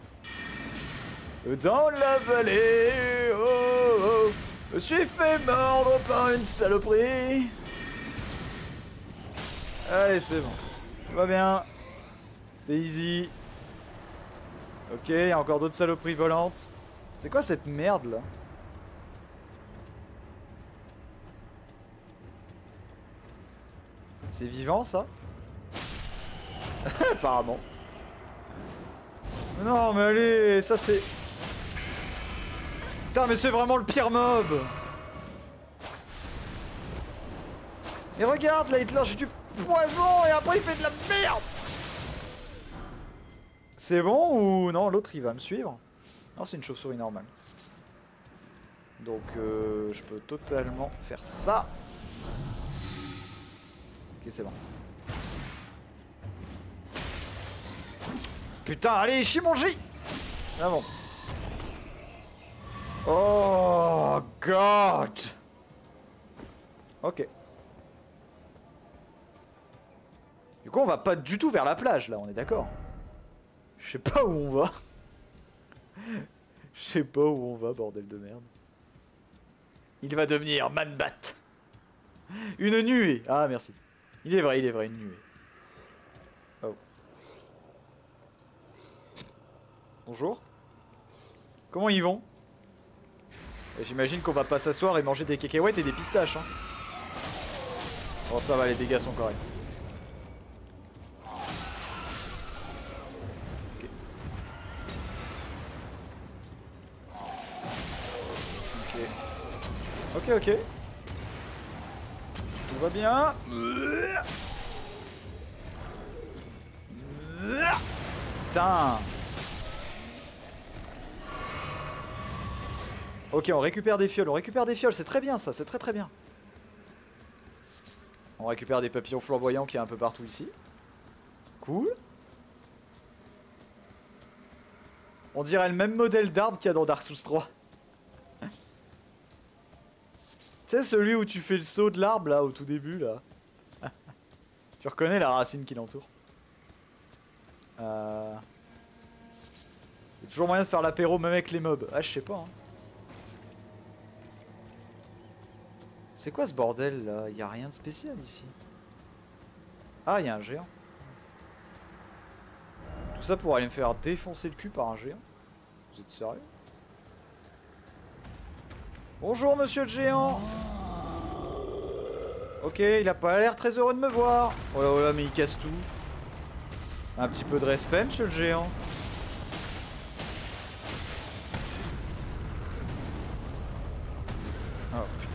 Dans la vallée, oh, oh, je me suis fait mordre par une saloperie. Allez, c'est bon. Tout va bien. C'était easy. Ok, il y a encore d'autres saloperies volantes. C'est quoi cette merde là? C'est vivant ça? Apparemment. Non mais allez, ça c'est... Putain mais c'est vraiment le pire mob. Et regarde là, Hitler, j'ai du poison et après il fait de la merde. C'est bon ou non? L'autre il va me suivre. Non, c'est une chauve-souris normale. Donc je peux totalement faire ça. Ok, c'est bon. Putain, allez, chie mon J. Ah bon. Oh god. Ok. Du coup on va pas du tout vers la plage là, on est d'accord? Je sais pas où on va. Je sais pas où on va, bordel de merde. Il va devenir Man-Bat. Une nuée. Ah merci. Il est vrai, une nuée. Oh. Bonjour. Comment ils vont? J'imagine qu'on va pas s'asseoir et manger des cacahuètes et des pistaches. Hein. Bon ça va, les dégâts sont corrects. Ok. Ok, ok. Tout va bien. Putain. Ok, on récupère des fioles, c'est très bien ça, c'est très très bien. On récupère des papillons flamboyants qui est un peu partout ici. Cool. On dirait le même modèle d'arbre qu'il y a dans Dark Souls 3. Tu sais, celui où tu fais le saut de l'arbre là, au tout début là. Tu reconnais la racine qui l'entoure. Il y a toujours moyen de faire l'apéro même avec les mobs. Ah, je sais pas. Hein. C'est quoi ce bordel là? Y a rien de spécial ici. Ah, y a un géant. Tout ça pour aller me faire défoncer le cul par un géant? Vous êtes sérieux? Bonjour monsieur le géant. Ok, il a pas l'air très heureux de me voir. Oh là oh là, mais il casse tout. Un petit peu de respect monsieur le géant. Oh putain.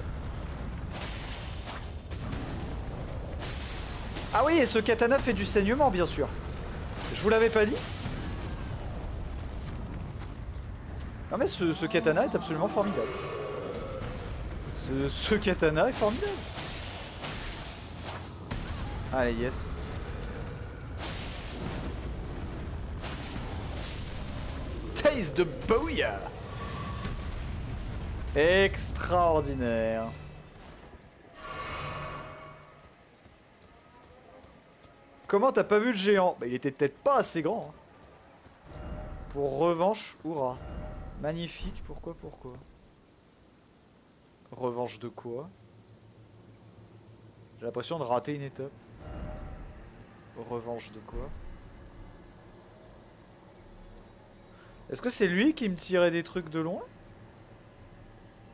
Ah oui, et ce katana fait du saignement bien sûr. Je vous l'avais pas dit? Non mais ce katana est absolument formidable. Ce katana est formidable. Allez, yes. Taste de Booyah. Extraordinaire. Comment t'as pas vu le géant? Bah il était peut-être pas assez grand. Hein. Pour revanche, hurrah. Magnifique, pourquoi? Revanche de quoi? J'ai l'impression de rater une étape. Revanche de quoi? Est-ce que c'est lui qui me tirait des trucs de loin?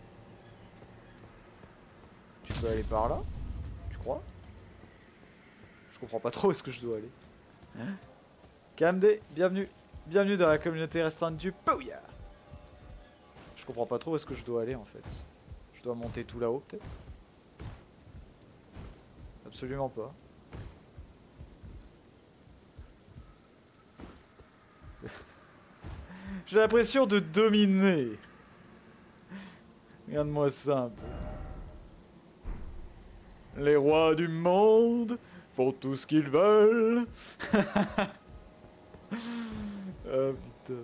peux aller par là? Tu crois? Je comprends pas trop où est-ce que je dois aller. KMD, bienvenue. Bienvenue dans la communauté restreinte du Booyah. Je comprends pas trop où est-ce que je dois aller en fait. Je dois monter tout là-haut peut-être? Absolument pas. J'ai l'impression de dominer. Regarde-moi ça un peu. Les rois du monde font tout ce qu'ils veulent. Oh putain.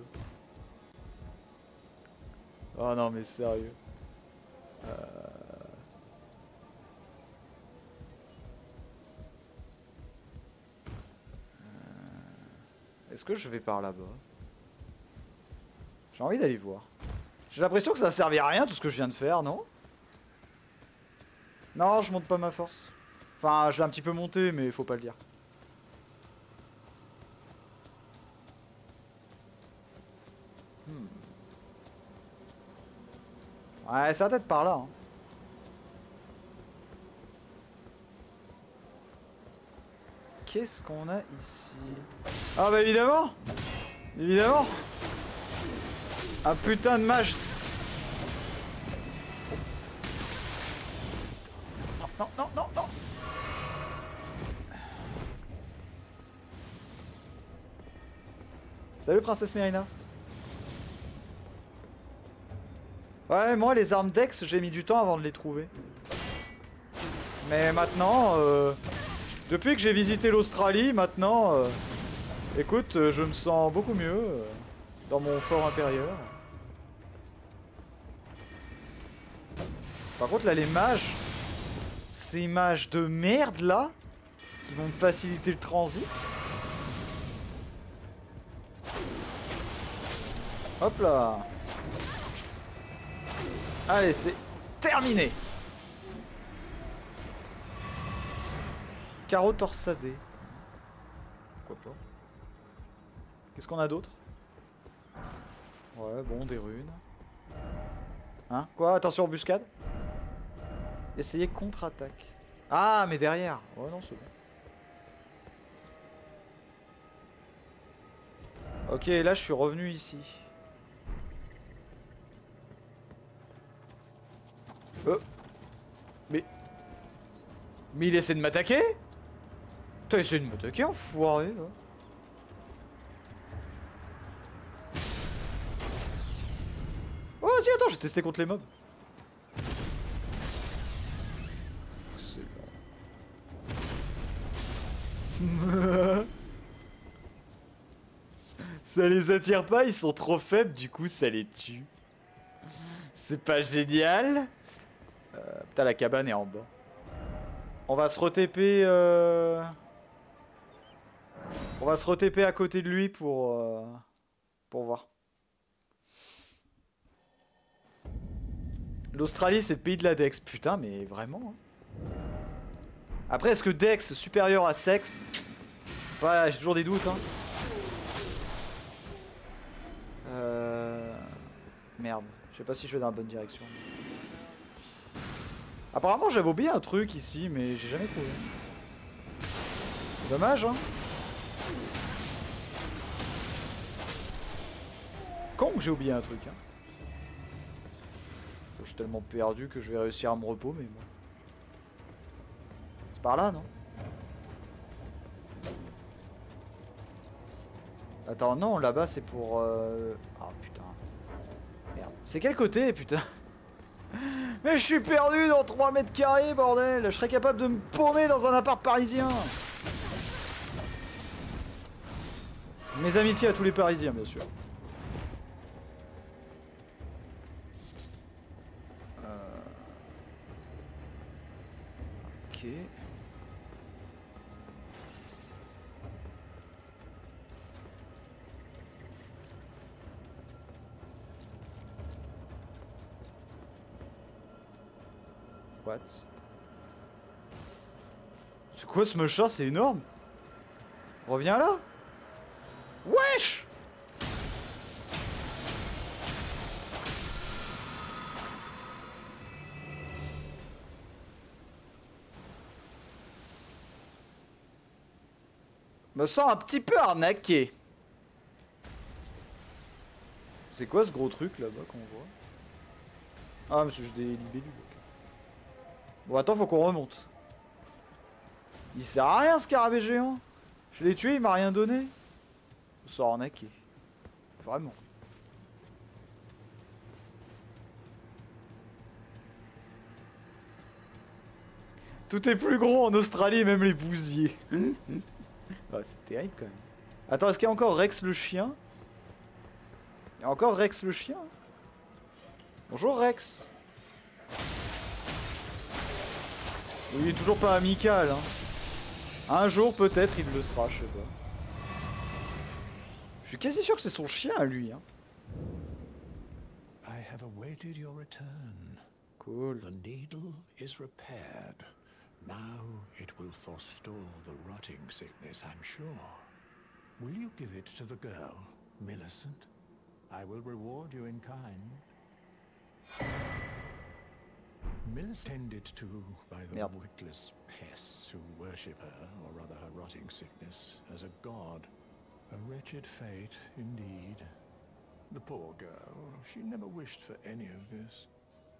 Oh non mais sérieux. Est-ce que je vais par là-bas? J'ai envie d'aller voir. J'ai l'impression que ça servait à rien tout ce que je viens de faire, non? Non, je monte pas ma force. Enfin, je l'ai un petit peu monté, mais faut pas le dire. Ouais, ça va être par là. Hein. Qu'est-ce qu'on a ici? Ah bah évidemment! Évidemment! Un putain de mage! Non, non, non, non, non! Salut Princesse Mérina! Ouais, moi les armes Dex, j'ai mis du temps avant de les trouver. Mais maintenant, depuis que j'ai visité l'Australie, maintenant, écoute, je me sens beaucoup mieux dans mon fort intérieur. Par contre là les mages, ces mages de merde là, qui vont me faciliter le transit. Hop là. Allez, c'est terminé. Carreau torsadé. Pourquoi pas. Qu'est-ce qu'on a d'autre? Ouais, bon, des runes. Hein? Quoi? Attention, embuscade. Essayez contre-attaque. Ah, mais derrière. Ouais, non, c'est bon. Ok, là, je suis revenu ici. Mais il essaie de m'attaquer? T'as essayé de m'attaquer, enfoiré, là. Oh, si, attends, j'ai testé contre les mobs. Ça les attire pas, ils sont trop faibles, du coup ça les tue. C'est pas génial. Putain, la cabane est en bas. On va se re-TP on va se re-TP à côté de lui pour voir. L'Australie c'est le pays de la Dex. Putain mais vraiment. Hein. Après est-ce que Dex supérieur à Sex? Ouais, j'ai toujours des doutes hein. Merde, je sais pas si je vais dans la bonne direction. Apparemment j'avais oublié un truc ici mais j'ai jamais trouvé. Dommage hein. Con que j'ai oublié un truc hein. Je suis tellement perdu que je vais réussir à me repaumer moi. C'est par là non? Attends non là-bas c'est pour ah putain. Merde. C'est quel côté putain? Mais je suis perdu dans 3 mètres carrés bordel. Je serais capable de me paumer dans un appart parisien. Mes amitiés à tous les parisiens bien sûr. Ok. What? C'est quoi ce machin? C'est énorme. Reviens là. Wesh! Me sens un petit peu arnaqué. C'est quoi ce gros truc là-bas qu'on voit? Ah mais c'est juste des libellules. Bon attends, faut qu'on remonte. Il sert à rien ce scarabée géant. Je l'ai tué, il m'a rien donné. Me sens arnaqué. Vraiment. Tout est plus gros en Australie, même les bousiers. Ah, c'est terrible quand même. Attends, est-ce qu'il y a encore Rex le chien? Il y a encore Rex le chien? Bonjour Rex. Il est toujours pas amical, hein. Un jour peut-être il le sera, je sais pas. Je suis quasi sûr que c'est son chien à lui, hein. I have awaited your return. Cool. The needle is repaired. Now it will forestall the rotting sickness, I'm sure. Will you give it to the girl, Millicent? I will reward you in kind. Millicent tended to by the witless pests who worship her, or rather her rotting sickness, as a god. A wretched fate, indeed. The poor girl, she never wished for any of this.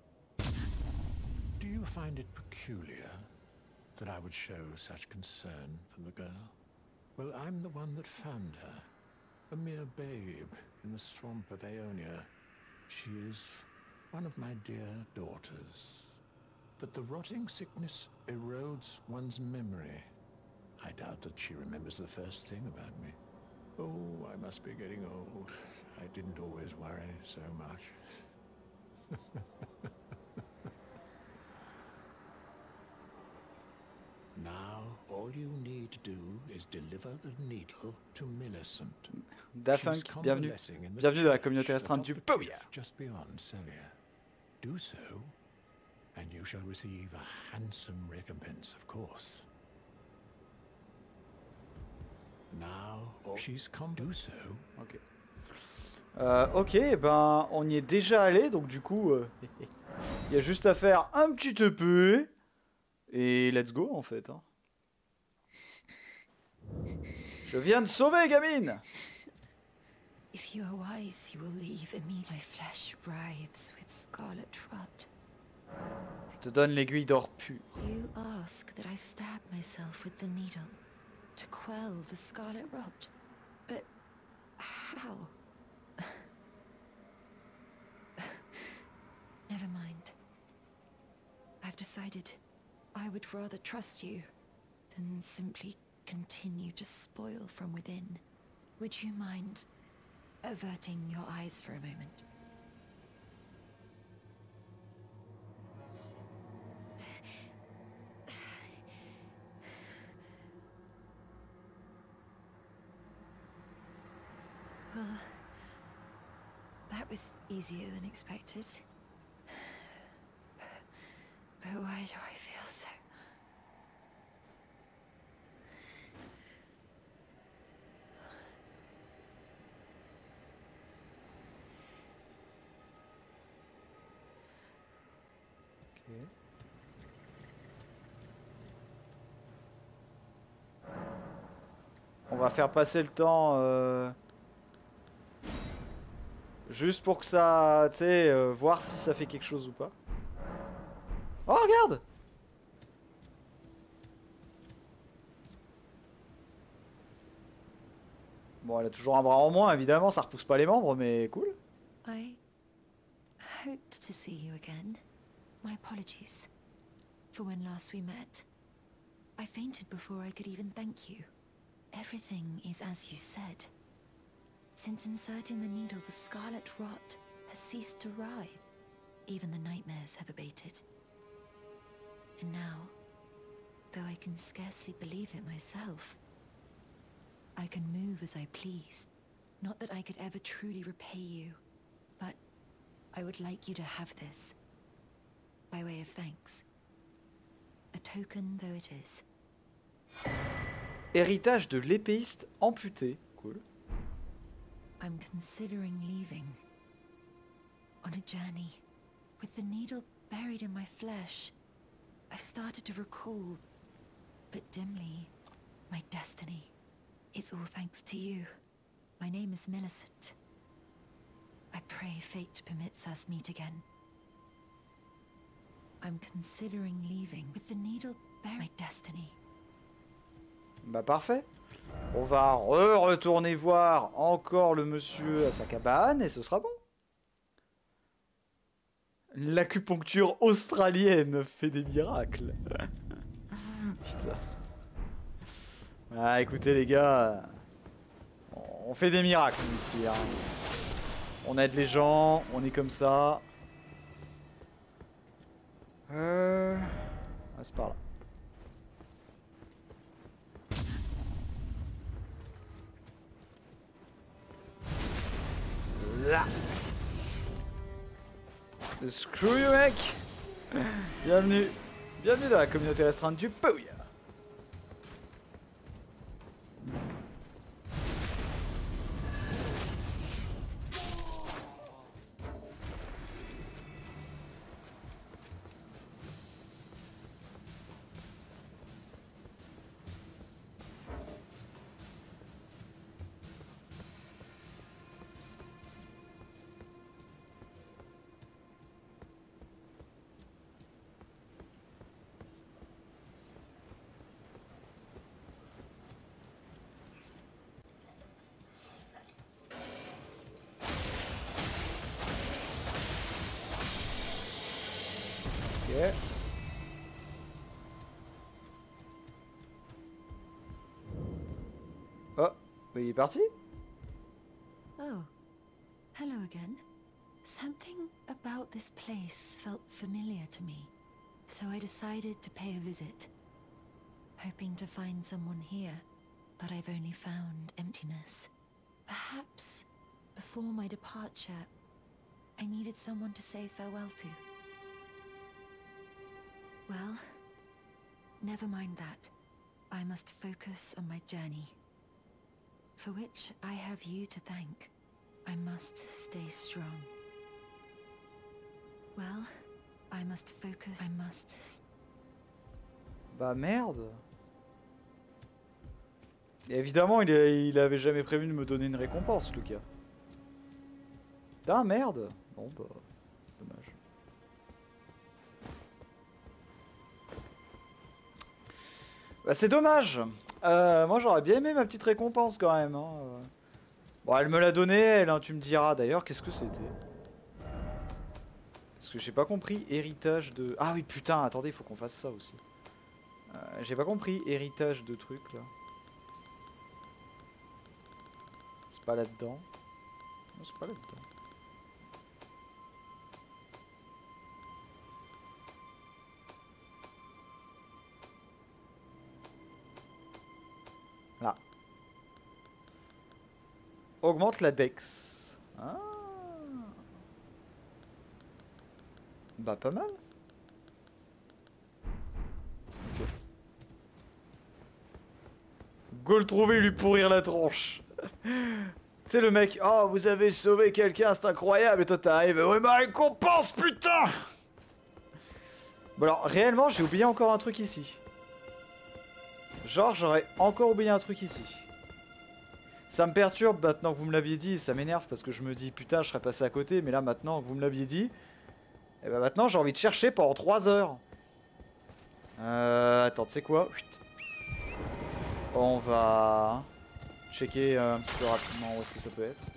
Do you find it peculiar that I would show such concern for the girl? Well, I'm the one that found her. A mere babe in the swamp of Aeonia. She is one of my dear daughters. But the rotting sickness erodes one's memory. I doubt that she remembers the first thing about me. Oh, I must be getting old. I didn't always worry so much. Now, all you need to do is deliver the needle to Millicent. Dafunk, bienvenue. Bienvenue dans la communauté restreinte du Powiat. Just beyond Celia. Do so, and you shall receive a handsome recompense, of course. Now, she's come. Do so. Ok. Ok, ben on y est déjà allé, donc du coup, il y a juste à faire un petit peu et let's go en fait. Hein. Je viens de sauver, gamine. If you are wise, you will leave immediately. My flesh writhes with scarlet rot. Je te donne l'aiguille d'or pur. You ask that I stab myself with the needle to quell the scarlet rot, but how? Never mind. I've decided I would rather trust you than simply continue to spoil from within. Would you mind averting your eyes for a moment? Well, that was easier than expected. But why do I feel so... Okay. On va faire passer le temps juste pour que ça, tu sais, voir si ça fait quelque chose ou pas. Oh, regarde! Bon, elle a toujours un bras en moins, évidemment, ça repousse pas les membres, mais cool. I hoped to see you again. My apologies for when last we met. I fainted before I could even thank you. Everything is as you said. Since inserting the needle, the scarlet rot has ceased to writhe. Even the nightmares have abated. And now, though I can scarcely believe it myself, I can move as I please. Not that I could ever truly repay you, but I would like you to have this, by way of thanks. A token though it is. Héritage de l'épéiste amputé. Cool. I'm considering leaving. On a journey. With the needle buried in my flesh, I've started to recall, but dimly, my destiny. It's all thanks to you. My name is Millicent. I pray fate permits us meet again. I'm considering leaving with the needle bearing my destiny. Bah parfait. On va retourner voir encore le monsieur à sa cabane et ce sera bon. L'acupuncture australienne fait des miracles. Putain. Ah écoutez les gars, on fait des miracles ici. Hein. On aide les gens, on est comme ça. Ah, c'est par là. Là. Screw you mec. Bienvenue. Bienvenue dans la communauté restreinte du Pouya. Ok. Oh, mais il est parti? Oh, hello again. Something about this place felt familiar to me, so I decided to pay a visit. Hoping to find someone here, but I've only found emptiness. Perhaps, before my departure, I needed someone to say farewell to. Well, never mind that. I must focus on my journey, for which I have you to thank. I must stay strong. Well, I must focus. I must... Bah merde. Et évidemment, il avait jamais prévu de me donner une récompense, le gars. Putain, merde. Bon, bah, dommage. Bah, c'est dommage. Moi, j'aurais bien aimé ma petite récompense quand même. Hein. Bon, elle me l'a donnée, elle, hein, tu me diras. D'ailleurs, qu'est-ce que c'était? Parce que j'ai pas compris. Héritage de... Ah oui, putain, attendez, il faut qu'on fasse ça aussi. J'ai pas compris. Héritage de trucs, là. C'est pas là-dedans. Non, c'est pas là-dedans. Là. Augmente la dex. Ah. Bah pas mal. Okay. Go le trouver et lui pourrir la tronche. Tu sais le mec, oh vous avez sauvé quelqu'un, c'est incroyable, et toi t'arrives, ouais ma récompense putain. Bon alors réellement j'ai oublié encore un truc ici. Genre j'aurais encore oublié un truc ici. Ça me perturbe maintenant que vous me l'aviez dit, ça m'énerve parce que je me dis putain je serais passé à côté, mais là maintenant que vous me l'aviez dit, et ben maintenant j'ai envie de chercher pendant 3 heures. Attends, tu sais quoi? On va checker un petit peu rapidement où est-ce que ça peut être.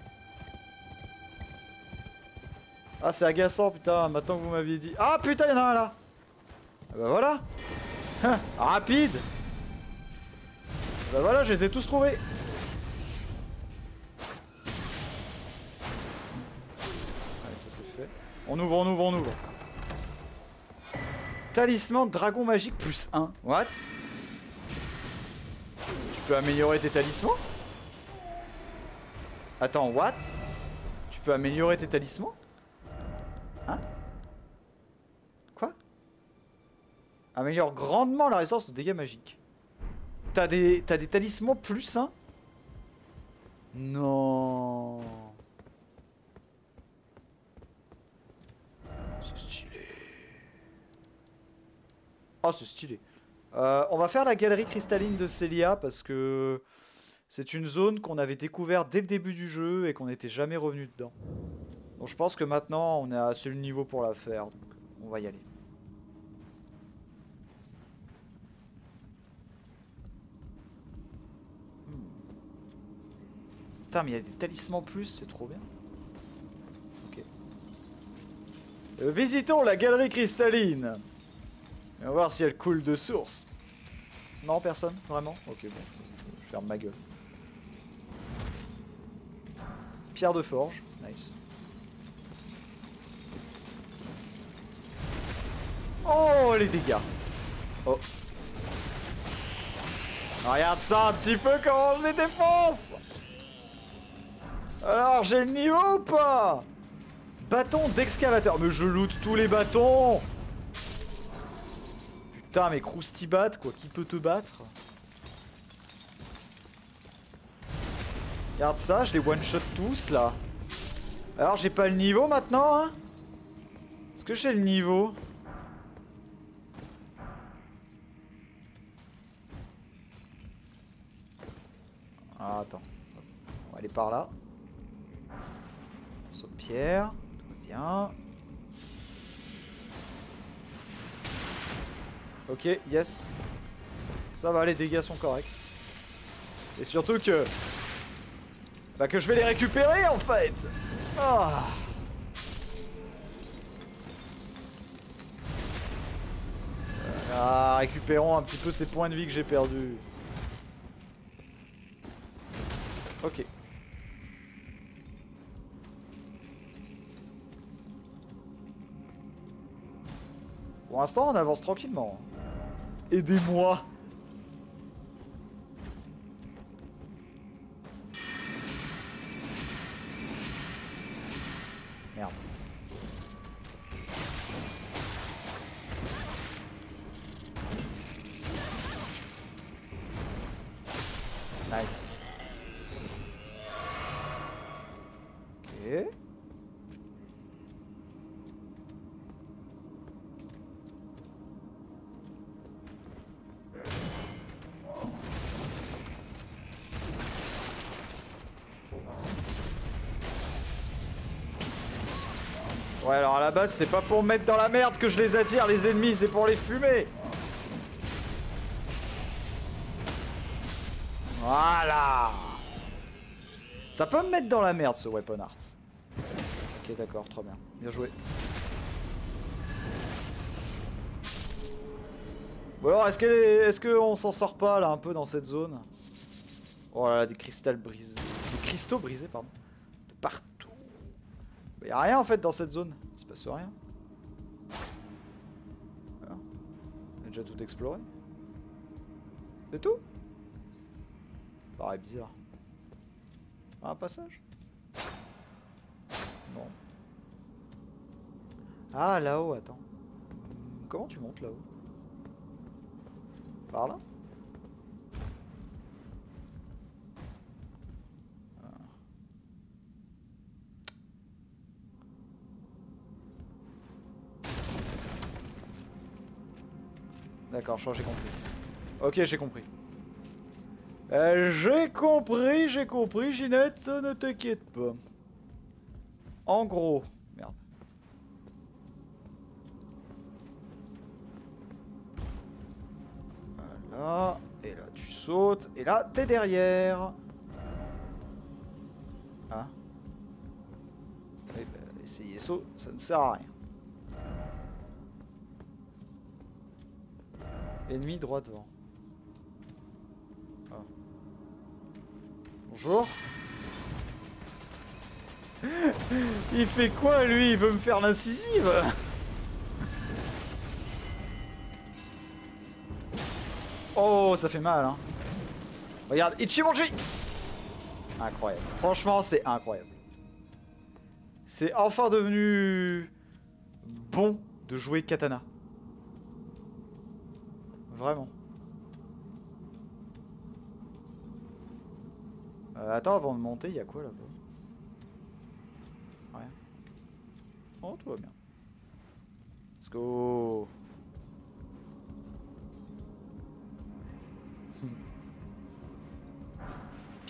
Ah c'est agaçant putain, maintenant que vous m'aviez dit. Ah putain y'en a un là. Ah bah voilà. Rapide. Bah voilà, je les ai tous trouvés. Allez, ça c'est fait. On ouvre, on ouvre, on ouvre. Talisman dragon magique plus 1. What? Tu peux améliorer tes talismans? Attends, what? Tu peux améliorer tes talismans? Hein? Quoi? Améliore grandement la résistance aux dégâts magiques. T'as des talismans plus 1? Non. C'est stylé. Oh, c'est stylé. On va faire la galerie cristalline de Célia parce que C'est une zone qu'on avait découverte dès le début du jeu et qu'on n'était jamais revenu dedans. Donc je pense que maintenant on est à assez le niveau pour la faire, donc on va y aller. Putain mais il y a des talismans plus, c'est trop bien. Ok. Visitons la galerie cristalline. Et on va voir si elle coule de source. Non, personne, vraiment? Ok, bon, je ferme ma gueule. Pierre de forge, nice. Oh, les dégâts. Oh. Regarde ça un petit peu comment je les défonce. Alors, j'ai le niveau ou pas? Bâton d'excavateur. Mais je loot tous les bâtons. Putain, mais Krusty bat, quoi. Qui peut te battre? Regarde ça, je les one-shot tous, là. Alors, j'ai pas le niveau, maintenant, hein? Est-ce que j'ai le niveau? Ah, attends. On va aller par là. Saut de pierre. Tout va bien. Ok, yes. Ça va, les dégâts sont corrects. Et surtout que... Bah que je vais les récupérer en fait. Ah. Ah, récupérons un petit peu ces points de vie que j'ai perdus. Ok. Pour l'instant on avance tranquillement. Aidez-moi. Merde. Nice. Ok. Ouais, alors à la base, c'est pas pour me mettre dans la merde que je les attire, les ennemis, c'est pour les fumer. Voilà. Ça peut me mettre dans la merde, ce weapon art. Ok, d'accord, trop bien. Bien joué. Bon alors, est-ce qu'on s'en sort pas, là, un peu dans cette zone? Oh là là, des cristaux brisés. Des cristaux brisés, pardon. De partout. Bah, y a rien, en fait, dans cette zone. Il se passe rien. Voilà. On a déjà tout exploré. C'est tout? Ça paraît bizarre. Un passage? Non. Ah, là-haut, attends. Comment tu montes là-haut? Par là? D'accord, j'ai compris. Ok, j'ai compris. J'ai compris, Ginette, ne t'inquiète pas. En gros, merde. Voilà, et là tu sautes, et là t'es derrière. Hein? Eh ben, essayer saut, ça ne sert à rien. Ennemi droit devant. Ah. Bonjour. Il fait quoi lui? Il veut me faire l'incisive? Oh, ça fait mal, hein. Regarde, Ichimonji. Incroyable. Franchement, c'est incroyable. C'est enfin devenu bon de jouer katana. Vraiment. Attends, avant de monter, il y a quoi là-bas? Rien. Oh, tout va bien. Let's go.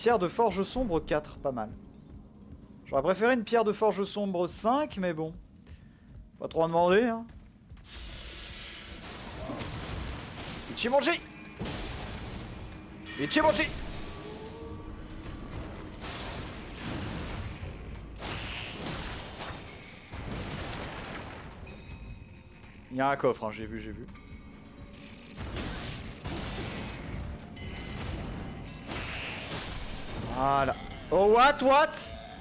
Pierre de forge sombre 4, pas mal. J'aurais préféré une pierre de forge sombre 5, mais bon. Pas trop en demander, hein. Ichimonji! Ichimonji! Il y a un coffre, hein, j'ai vu, j'ai vu. Voilà. Oh, what?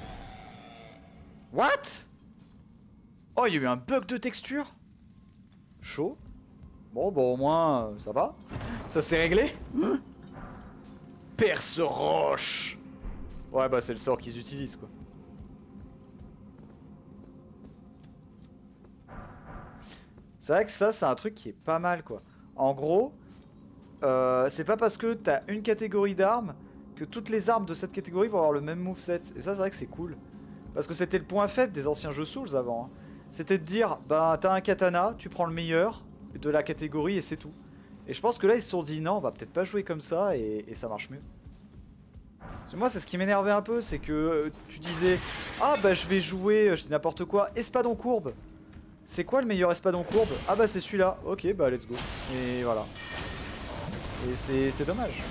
What? Oh, il y a eu un bug de texture? Chaud. Bon, au moins, ça va. Ça s'est réglé. Perce roche. Ouais, bah c'est le sort qu'ils utilisent, quoi. C'est vrai que ça, c'est un truc qui est pas mal, quoi. En gros, c'est pas parce que t'as une catégorie d'armes que toutes les armes de cette catégorie vont avoir le même moveset. Et ça, c'est vrai que c'est cool. Parce que c'était le point faible des anciens jeux Souls avant. Hein. C'était de dire, bah t'as un katana, tu prends le meilleur de la catégorie et c'est tout. Et je pense que là, ils se sont dit, non, on va peut-être pas jouer comme ça et ça marche mieux. Parce que moi, c'est ce qui m'énervait un peu, c'est que tu disais, ah bah je vais jouer, je dis n'importe quoi, espadon courbe. C'est quoi le meilleur espadon courbe? Ah bah c'est celui-là. Ok, bah let's go. Et voilà. Et c'est dommage.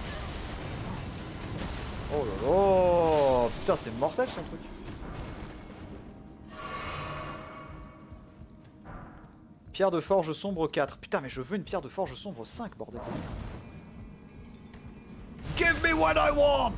Oh là là. Putain, c'est mortel son truc. Pierre de forge sombre 4. Putain, mais je veux une pierre de forge sombre 5, bordel. Give me what I want.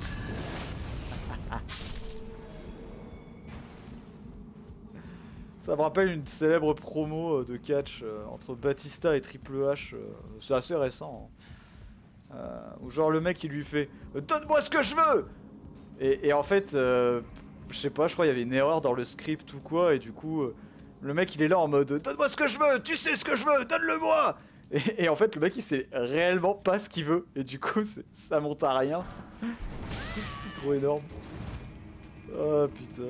Ça me rappelle une célèbre promo de catch entre Batista et Triple H. C'est assez récent. Hein. Où genre le mec il lui fait donne-moi ce que je veux. Et en fait, je sais pas, je crois qu'il y avait une erreur dans le script ou quoi. Et du coup, le mec il est là en mode donne-moi ce que je veux, tu sais ce que je veux, donne-le-moi. Et en fait, le mec il sait réellement pas ce qu'il veut. Et du coup, ça monte à rien. C'est trop énorme. Oh putain.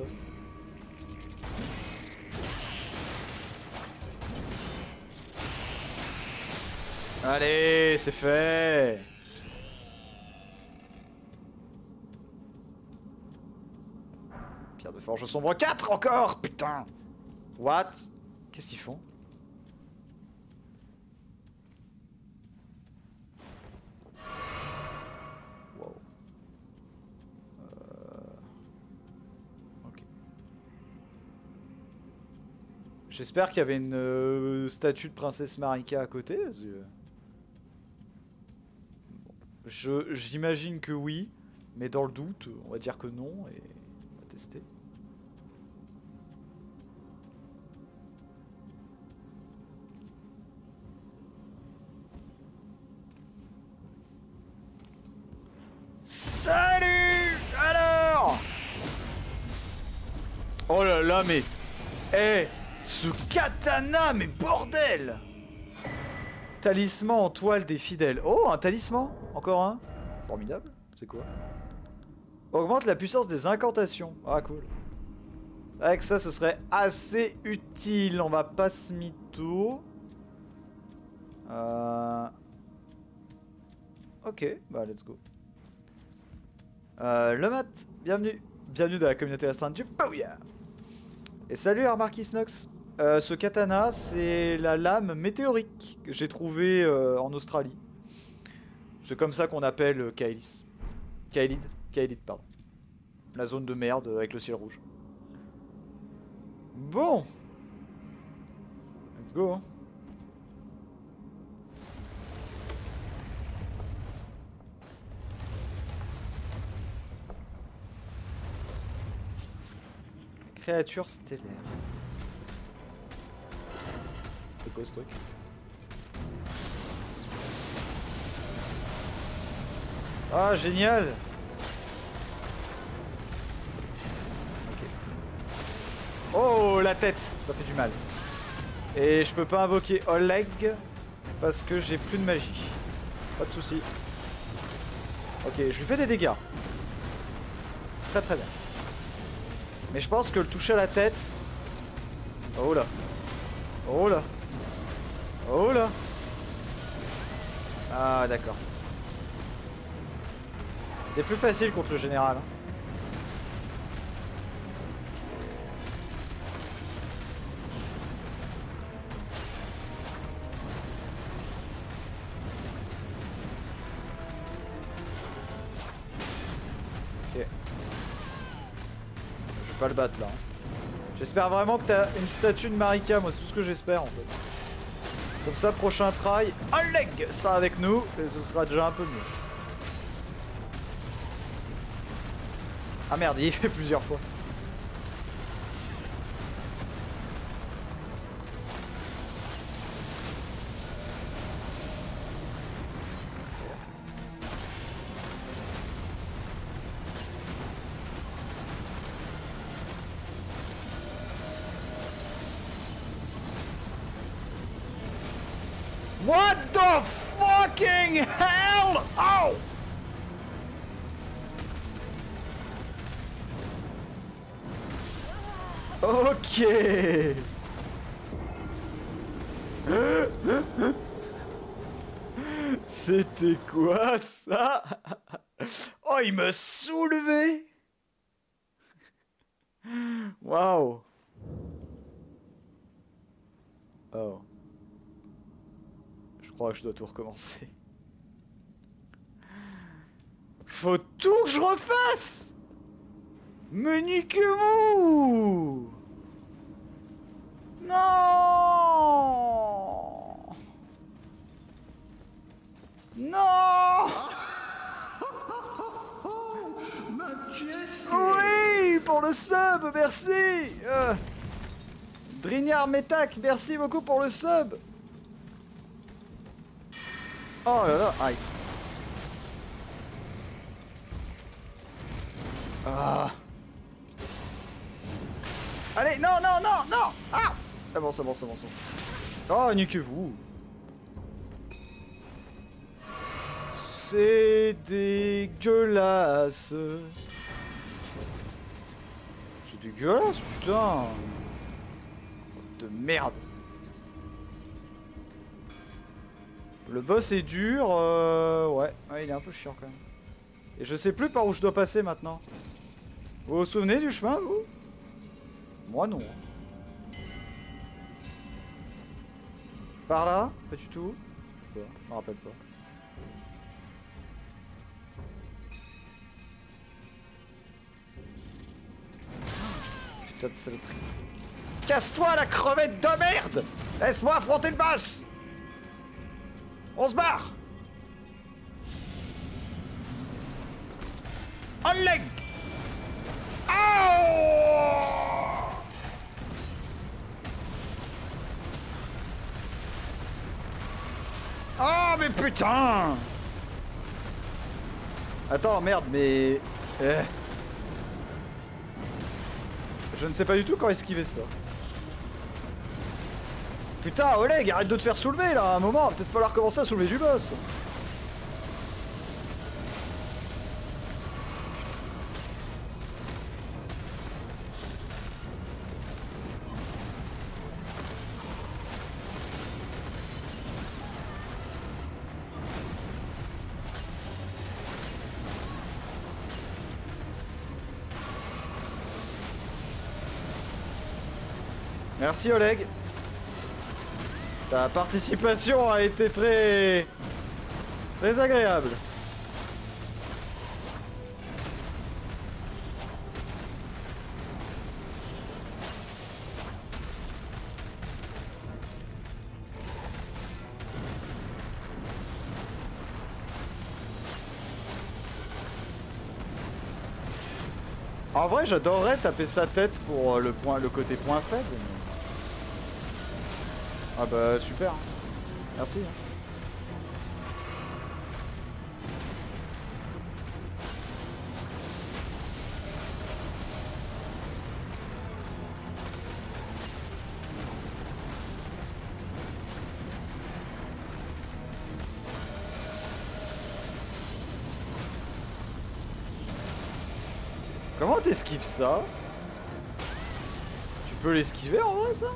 Allez, c'est fait. Pierre de forge sombre 4 encore. Putain. What? Qu'est-ce qu'ils font? Wow. Ok. J'espère qu'il y avait une statue de princesse Marika à côté. J'imagine que oui, mais dans le doute, on va dire que non et on va tester. Salut! Alors! Oh là là, mais... Eh! Ce katana, mais bordel! Talisman en toile des fidèles. Oh, un talisman! Encore un? Formidable. C'est quoi? Augmente la puissance des incantations. Ah, cool. Avec ça, ce serait assez utile. On va pas se mytho. Ok, bah let's go. Le mat, bienvenue. Bienvenue dans la communauté restreinte du Booyah. Et salut Armarkis Nox. Ce katana, c'est la lame météorique que j'ai trouvée en Australie. C'est comme ça qu'on appelle Kaelis. Kaelid, pardon. La zone de merde avec le ciel rouge. Bon. Let's go. Hein. Créature stellaire. C'est quoi ce truc? Ah, génial! Ok. Oh, la tête! Ça fait du mal. Et je peux pas invoquer Oleg parce que j'ai plus de magie. Pas de soucis. Ok, je lui fais des dégâts. Très très bien. Mais je pense que le toucher à la tête... Oh là. Oh là. Oh là. Ah d'accord. C'était plus facile contre le général. Hein. Ok. Je vais pas le battre là. J'espère vraiment que t'as une statue de Marika, moi c'est tout ce que j'espère en fait. Comme ça, prochain try, Oleg sera avec nous et ce sera déjà un peu mieux. Ah merde, il fait plusieurs fois. What the fucking hell? Oh! Ok. C'était quoi ça? Oh, il me soulevait. Waouh. Oh. Je crois que je dois tout recommencer. Faut tout que je refasse. Mais niquez-vous. Non. Non. Oui, pour le sub, merci. Drignard Metak, merci beaucoup pour le sub. Oh là là, aïe. Ah. Allez, non, non, non, non. Ah. C'est bon, c'est bon, c'est bon, c'est bon. Oh, niquez-vous. C'est dégueulasse. C'est dégueulasse, putain. De merde. Le boss est dur, ouais, il est un peu chiant quand même. Et je sais plus par où je dois passer maintenant. Vous vous souvenez du chemin, vous? Moi non. Par là? Pas du tout. Bon, je me rappelle pas. Putain de saloperie. Casse-toi la crevette de merde! Laisse-moi affronter le boss! On se barre! Oleg! Oh! Oh mais putain! Attends, merde, mais... Je ne sais pas du tout quand esquiver ça. Putain, Oleg, arrête de te faire soulever là, à un moment, va peut-être falloir commencer à soulever du boss. Merci Oleg. Ta participation a été très agréable. En vrai, j'adorerais taper sa tête pour le côté point faible. Mais... Ah bah super. Merci. Comment t'esquives ça? Tu peux l'esquiver en vrai ça?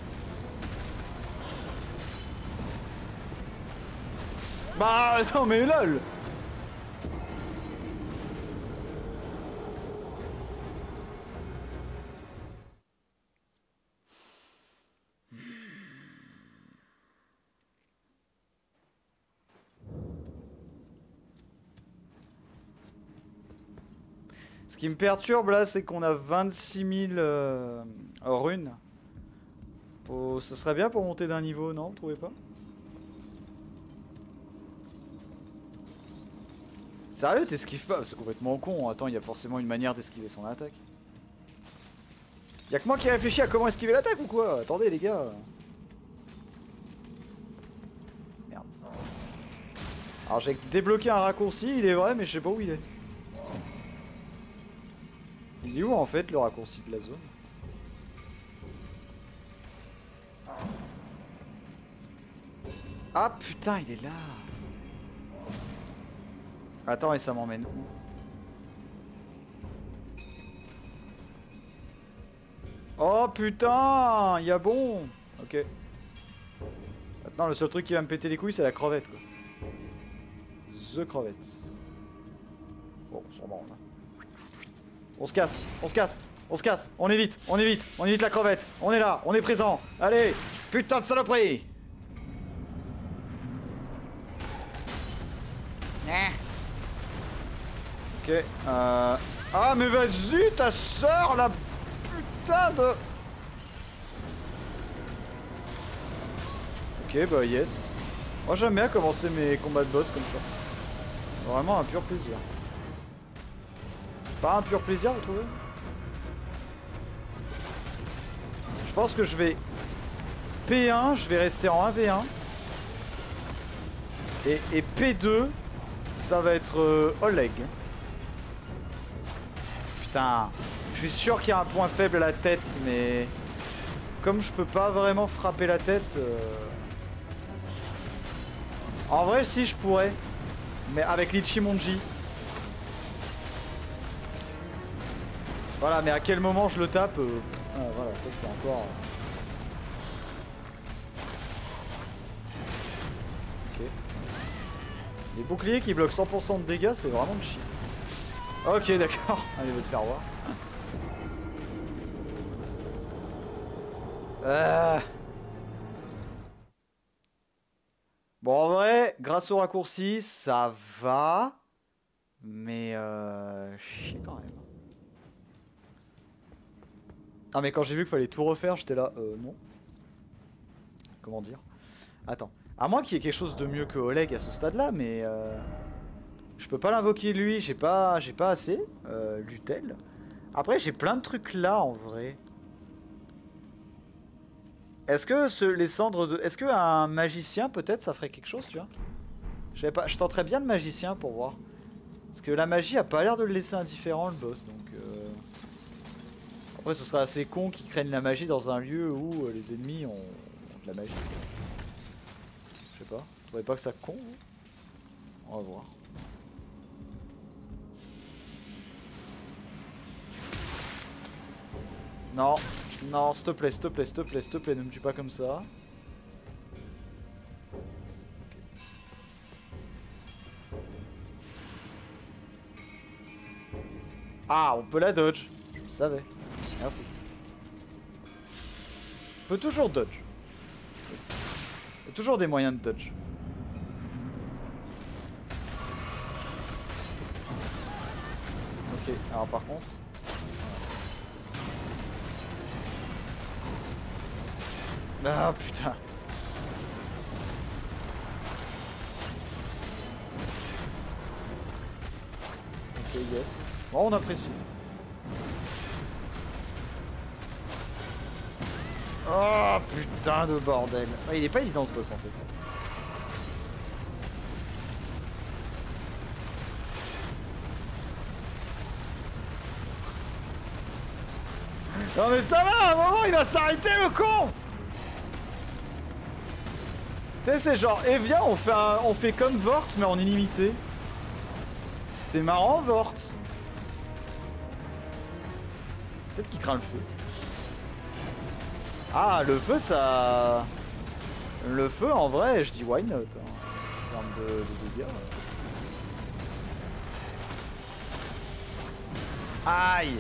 Bah non mais lol. Ce qui me perturbe là, c'est qu'on a 26 000 runes. Ce serait bien pour monter d'un niveau, non? Vous trouvez pas? Sérieux, t'esquives pas? C'est complètement con. Attends, il y a forcément une manière d'esquiver son attaque. Y'a que moi qui réfléchis à comment esquiver l'attaque ou quoi? Attendez les gars. Merde. Alors j'ai débloqué un raccourci, il est vrai, mais je sais pas où il est. Il est où en fait le raccourci de la zone? Ah putain, il est là. Attends, et ça m'emmène où? Oh putain, il y a bon. Ok. Maintenant, le seul truc qui va me péter les couilles, c'est la crevette, quoi. The crevette. Bon, on s'en branle. On se casse, on se casse, on se casse. On évite, on évite, on évite la crevette. On est là, on est présent. Allez, putain de saloperie. Ok, Ah mais vas-y, ta soeur, la putain de... Ok, bah yes. Moi j'aime bien commencer mes combats de boss comme ça. Vraiment un pur plaisir. Pas un pur plaisir, vous trouvez? Je pense que je vais... P1, je vais rester en 1v1. Et P2, ça va être Oleg. Putain, je suis sûr qu'il y a un point faible à la tête, mais... Comme je peux pas vraiment frapper la tête... En vrai, si, je pourrais. Mais avec l'Ichimonji. Voilà, mais à quel moment je le tape voilà, ça c'est encore... Ok. Les boucliers qui bloquent 100% de dégâts, c'est vraiment de chier. Ok, d'accord. Allez, va te faire voir. Bon, en vrai, grâce au raccourci, ça va. Mais chier quand même. Ah, mais quand j'ai vu qu'il fallait tout refaire, j'étais là, non. Comment dire? Attends. À moins qu'il y ait quelque chose de mieux que Oleg à ce stade-là, mais je peux pas l'invoquer lui, j'ai pas assez. Lutel. Après, j'ai plein de trucs là en vrai. Est-ce que les cendres de... Est-ce qu'un magicien peut-être ça ferait quelque chose, tu vois? Je sais pas, je tenterais bien de magicien pour voir. Parce que la magie a pas l'air de le laisser indifférent le boss, donc... Après ce serait assez con qu'ils craignent la magie dans un lieu où les ennemis ont de la magie. Je sais pas, vous trouvez pas que ça con vous? On va voir. Non, non, s'il te plaît, s'il te plaît, s'il te plaît, s'il te plaît, ne me tue pas comme ça. Ah, on peut la dodge. Je le savais. Merci. On peut toujours dodge. Il y a toujours des moyens de dodge. Ok, alors par contre... Ah putain. Ok, yes. Bon, on apprécie. Oh putain de bordel. Ah, il est pas évident ce boss en fait. Non mais ça va, à un moment il va s'arrêter le con. Tu sais, c'est genre, eh viens, on fait comme Vort mais en illimité. C'était marrant Vort. Peut-être qu'il craint le feu. Ah, le feu, ça... Le feu, en vrai, je dis why not, hein, en termes de dégâts. Aïe.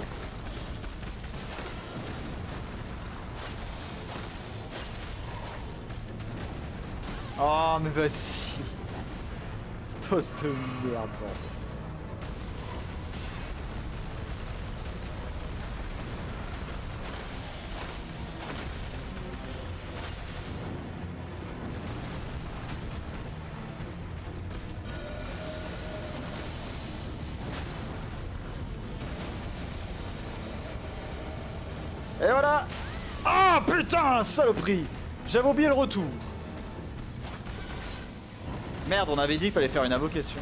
Oh, mais vas-y. Ce poste de merde, bordel. Et voilà. Ah putain, saloperie. J'avais oublié le retour. Merde, on avait dit qu'il fallait faire une invocation.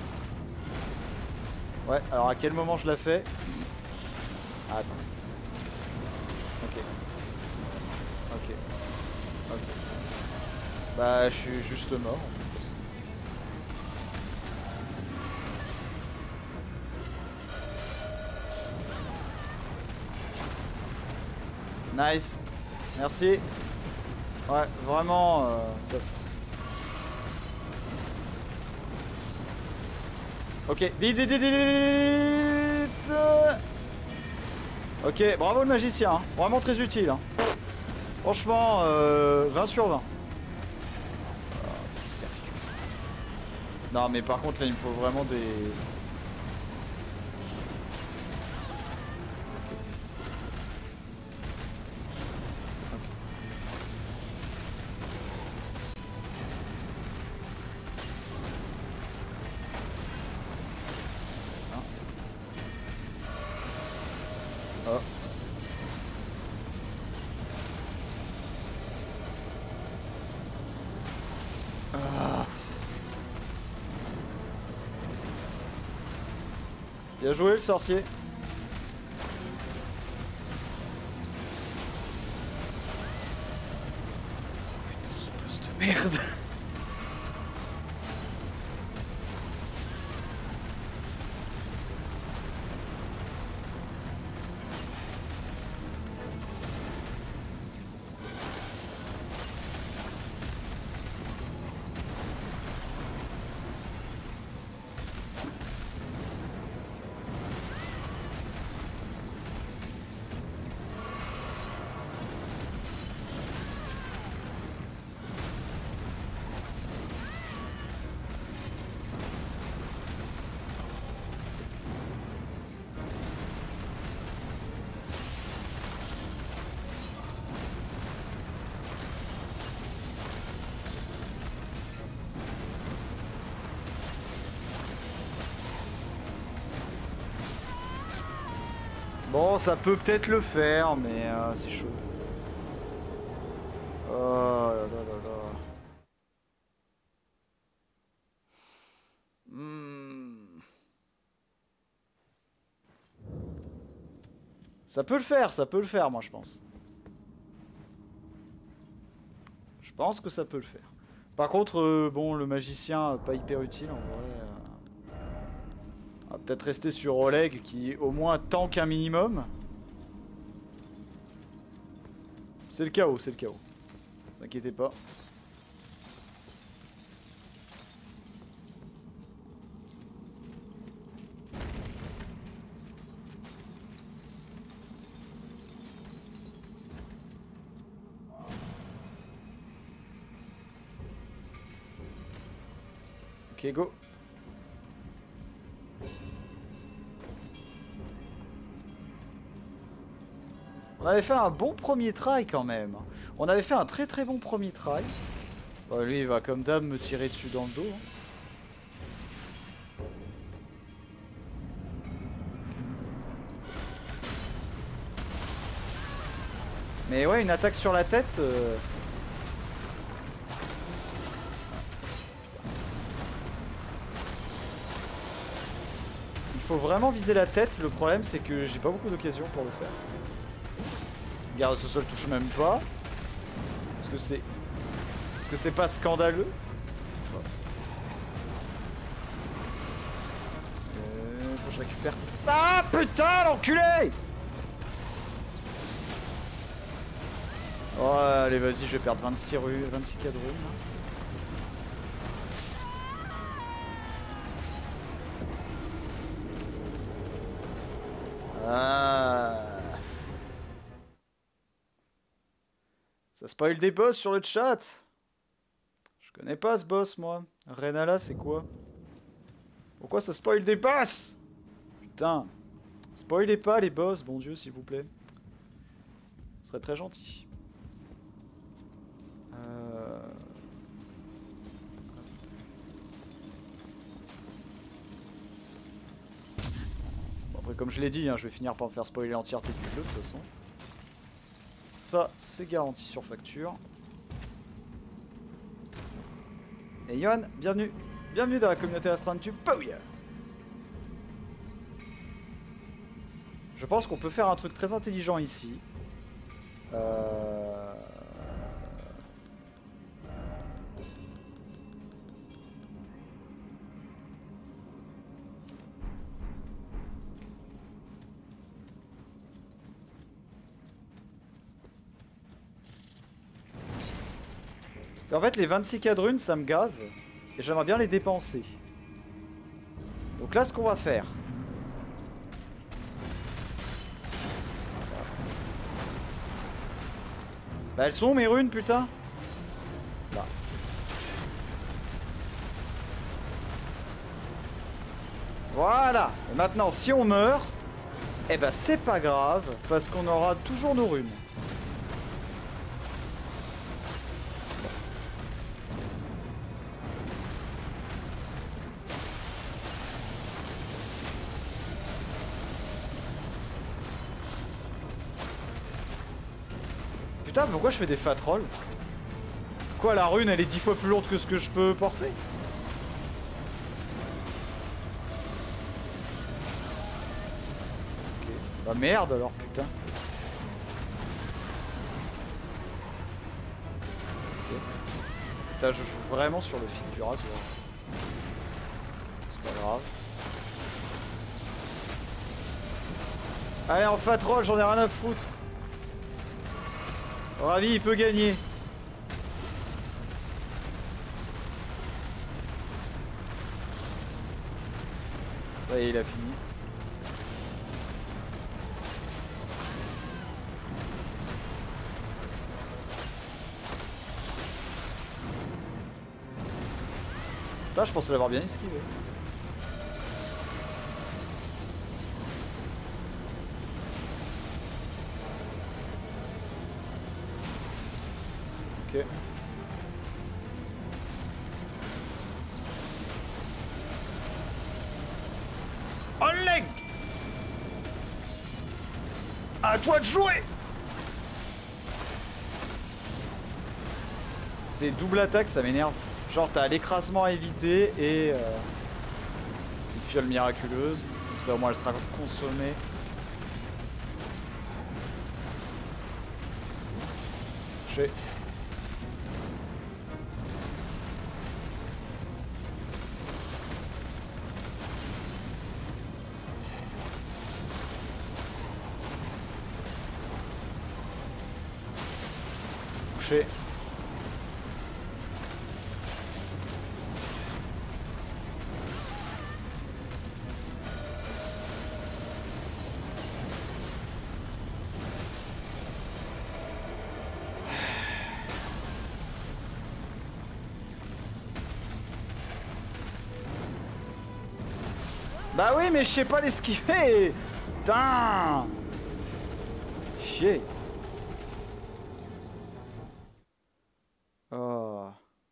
Ouais, alors à quel moment je la fais? Ah, attends. Ok. Ok. Ok. Bah, je suis juste mort. Nice. Merci. Ouais, vraiment top. Ok, vite, vite, vite, vite, vite. Ok, bravo le magicien, hein. Vraiment très utile. Hein. Franchement, 20 sur 20. Oh, sérieux. Non mais par contre là il me faut vraiment des... Oh. Ah. Bien joué le sorcier. Putain, ce boss de merde. Bon, ça peut peut-être le faire, mais c'est chaud. Oh là là là là. Ça peut le faire, moi je pense. Je pense que ça peut le faire. Par contre, bon, le magicien, pas hyper utile en vrai. On va peut-être rester sur Oleg qui au moins tank un minimum. C'est le chaos, c'est le chaos. Ne vous inquiétez pas. Ok, go. On avait fait un bon premier try quand même. On avait fait un très très bon premier try. Bon, lui il va comme d'hab me tirer dessus dans le dos. Hein. Mais ouais, une attaque sur la tête... Il faut vraiment viser la tête. Le problème c'est que j'ai pas beaucoup d'occasions pour le faire. Regarde, ce sol touche même pas. Est-ce que c'est... Est-ce que c'est pas scandaleux? Faut que je récupère ça, putain, l'enculé! Oh, allez, vas-y, je vais perdre 26 4 runes. Ah. Ça spoil des boss sur le chat. Je connais pas ce boss, moi. Renala, c'est quoi? Pourquoi ça spoil des boss? Putain. Spoilez pas les boss, bon Dieu, s'il vous plaît. Ce serait très gentil. Bon, après, comme je l'ai dit, hein, je vais finir par me faire spoiler l'entièreté du jeu, de toute façon. Ça, c'est garanti sur facture. Et Yohan, bienvenue. Bienvenue dans la communauté restreinte du Booyah. Je pense qu'on peut faire un truc très intelligent ici. En fait, les 26 cadrunes, ça me gave. Et j'aimerais bien les dépenser. Donc là, ce qu'on va faire... Bah, elles sont où mes runes, putain? Là. Voilà. Et maintenant, si on meurt, eh ben c'est pas grave, parce qu'on aura toujours nos runes. Putain, pourquoi je fais des fat rolls? Quoi, la rune, elle est 10 fois plus lourde que ce que je peux porter? Ok. Bah merde alors, putain. Okay. Putain, je joue vraiment sur le fil du rasoir. C'est pas grave. Allez, en fat roll, j'en ai rien à foutre. Ravi, il peut gagner. Ça y est, il a fini. Putain, je pensais l'avoir bien esquivé. Ok. Oleg! À toi de jouer! C'est double attaque, ça m'énerve. Genre t'as l'écrasement à éviter et une fiole miraculeuse. Comme ça au moins elle sera consommée. Touché. Touché. Bah oui, mais je sais pas l'esquiver. Putain. Chier. Oh.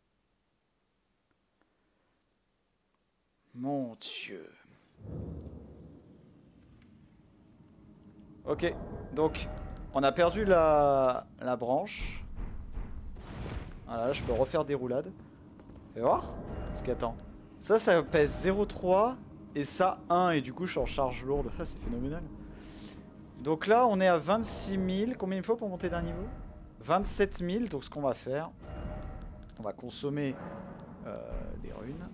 Mon Dieu. Ok, donc on a perdu la branche. Voilà, je peux refaire des roulades. Fais voir ce qu'attend. Ça pèse 0,3 et ça 1 et du coup je suis en charge lourde. C'est phénoménal. Donc là on est à 26 000. Combien il faut pour monter d'un niveau? 27 000. Donc ce qu'on va faire, on va consommer des runes.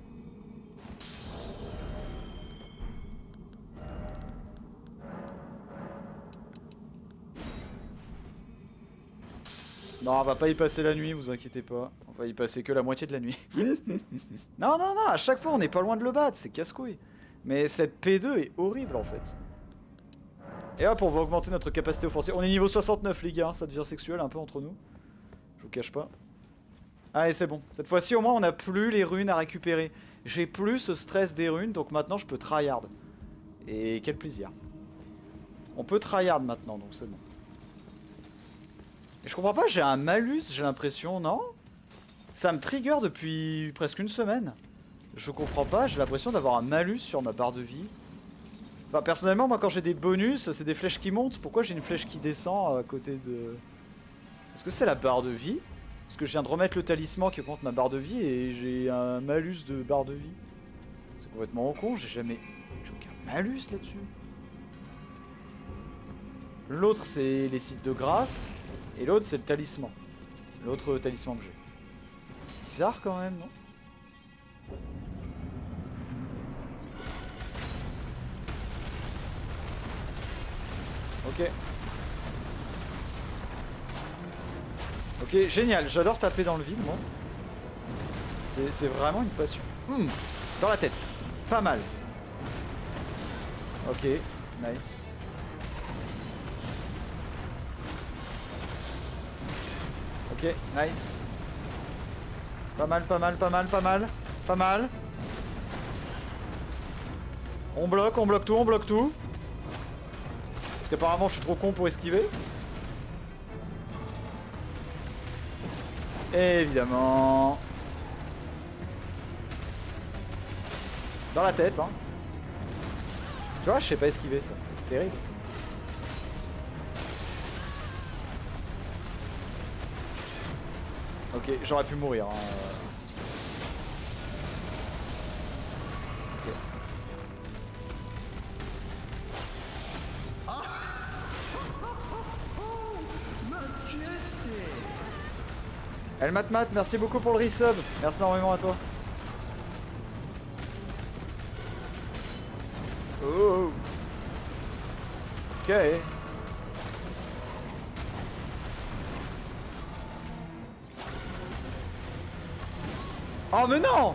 Non, on va pas y passer la nuit, vous inquiétez pas. On va y passer que la moitié de la nuit. Non, non, non, à chaque fois on est pas loin de le battre, c'est casse-couille. Mais cette P2 est horrible en fait. Et hop, on va augmenter notre capacité offensive. On est niveau 69 les gars, hein, ça devient sexuel un peu entre nous. Je vous cache pas. Allez, c'est bon. Cette fois-ci au moins on n'a plus les runes à récupérer. J'ai plus ce stress des runes, donc maintenant je peux tryhard. Et quel plaisir. On peut tryhard maintenant, donc c'est bon. Et je comprends pas, j'ai un malus, j'ai l'impression, non? Ça me trigger depuis presque une semaine. Je comprends pas, j'ai l'impression d'avoir un malus sur ma barre de vie. Enfin, personnellement, moi quand j'ai des bonus, c'est des flèches qui montent. Pourquoi j'ai une flèche qui descend à côté de... Est-ce que c'est la barre de vie? Parce que je viens de remettre le talisman qui augmente ma barre de vie et j'ai un malus de barre de vie. C'est complètement con, j'ai aucun malus là-dessus. L'autre c'est les sites de grâce et l'autre c'est le talisman. L'autre talisman que j'ai. Bizarre quand même, non? Ok. Ok, génial, j'adore taper dans le vide, moi. C'est vraiment une passion. Dans la tête. Pas mal. Ok, nice. Ok, nice. Pas mal, pas mal, pas mal, pas mal. Pas mal. On bloque tout, on bloque tout. Parce qu'apparemment je suis trop con pour esquiver. Évidemment. Dans la tête, hein. Tu vois, je sais pas esquiver ça. C'est terrible. Ok, j'aurais pu mourir. Hein. Ok. El Matmat, merci beaucoup pour le resub. Merci énormément à toi. Oh. Ok. Oh mais non!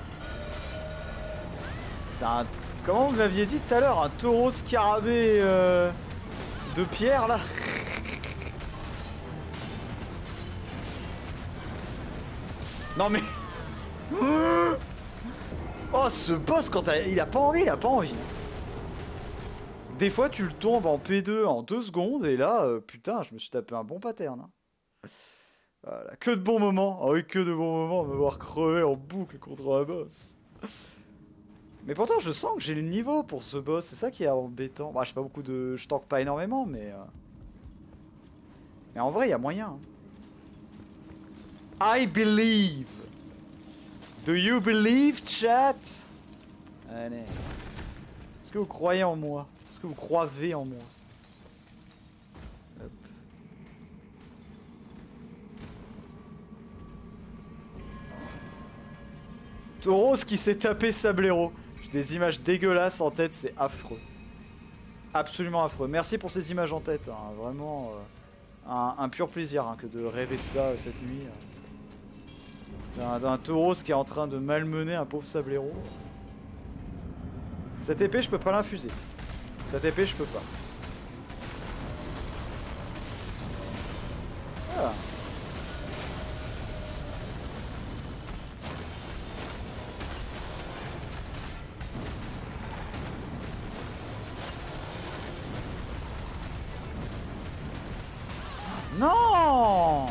C'est un... Comment vous m'aviez dit tout à l'heure? Un taureau scarabée de pierre là? Non mais... Oh ce boss quand il a pas envie, il a pas envie. Des fois tu le tombes en P2 en 2 secondes et là, putain, je me suis tapé un bon pattern. Hein. Voilà. Que de bons moments. Ah oui, que de bons moments à me voir crever en boucle contre un boss. Mais pourtant je sens que j'ai le niveau pour ce boss, c'est ça qui est embêtant. Bah, j'ai pas beaucoup de... Je tank pas énormément mais... Mais en vrai il y a moyen. Hein. I believe. Do you believe, chat? Allez. Est-ce que vous croyez en moi? Est-ce que vous croyez en moi? Hop. Tauros qui s'est tapé Sablero. J'ai des images dégueulasses en tête, c'est affreux. Absolument affreux. Merci pour ces images en tête. Hein. Vraiment un pur plaisir hein, que de rêver de ça cette nuit. D'un taureau qui est en train de malmener un pauvre Sablero. Cette épée je peux pas l'infuser. Cette épée je peux pas. Voilà. Non!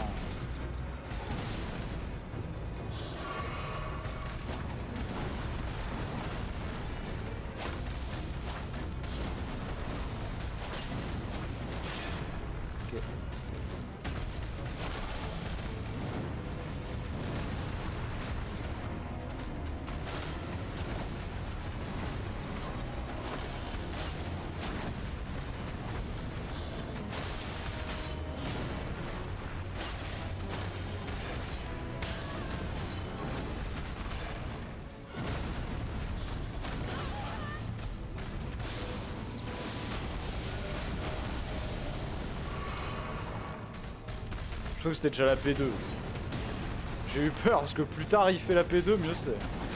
Je crois que c'était déjà la P2. J'ai eu peur parce que plus tard il fait la P2, mieux c'est.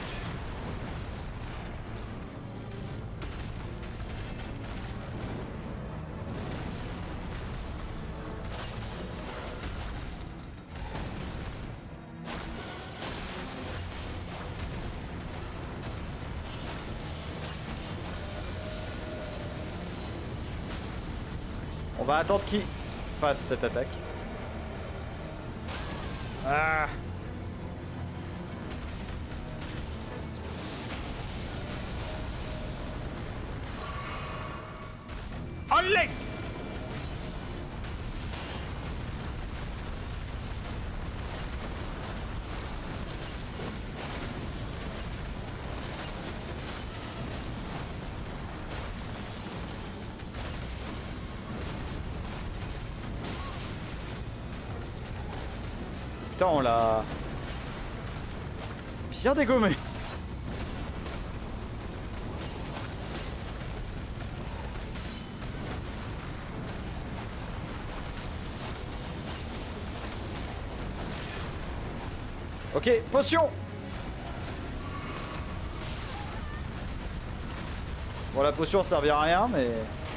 On va attendre qu'il fasse cette attaque. Ah. Allez. putain, on l'a bien dégommé. Ok, potion. Bon, la potion servait à rien, mais...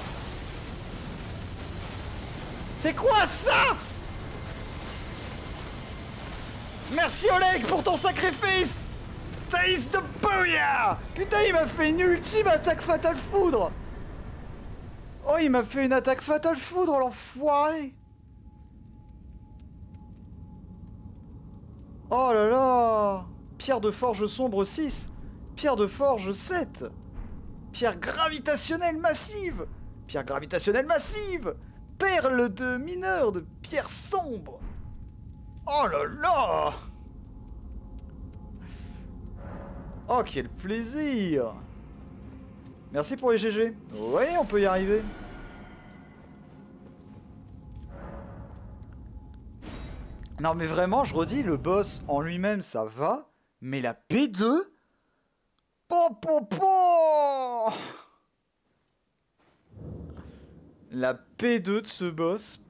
C'est quoi ça? Merci Oleg pour ton sacrifice. Taste de booyah. Putain, il m'a fait une ultime attaque fatale foudre. Oh, il m'a fait une attaque fatale foudre, l'enfoiré. Oh là là. Pierre de forge sombre 6. Pierre de forge 7. Pierre gravitationnelle massive. Pierre gravitationnelle massive. Perle de mineur de pierre sombre. Oh là là. Oh, quel plaisir. Merci pour les GG. Ouais, on peut y arriver. Non mais vraiment, je redis, le boss en lui-même, ça va. Mais la P2... La P2 de ce boss,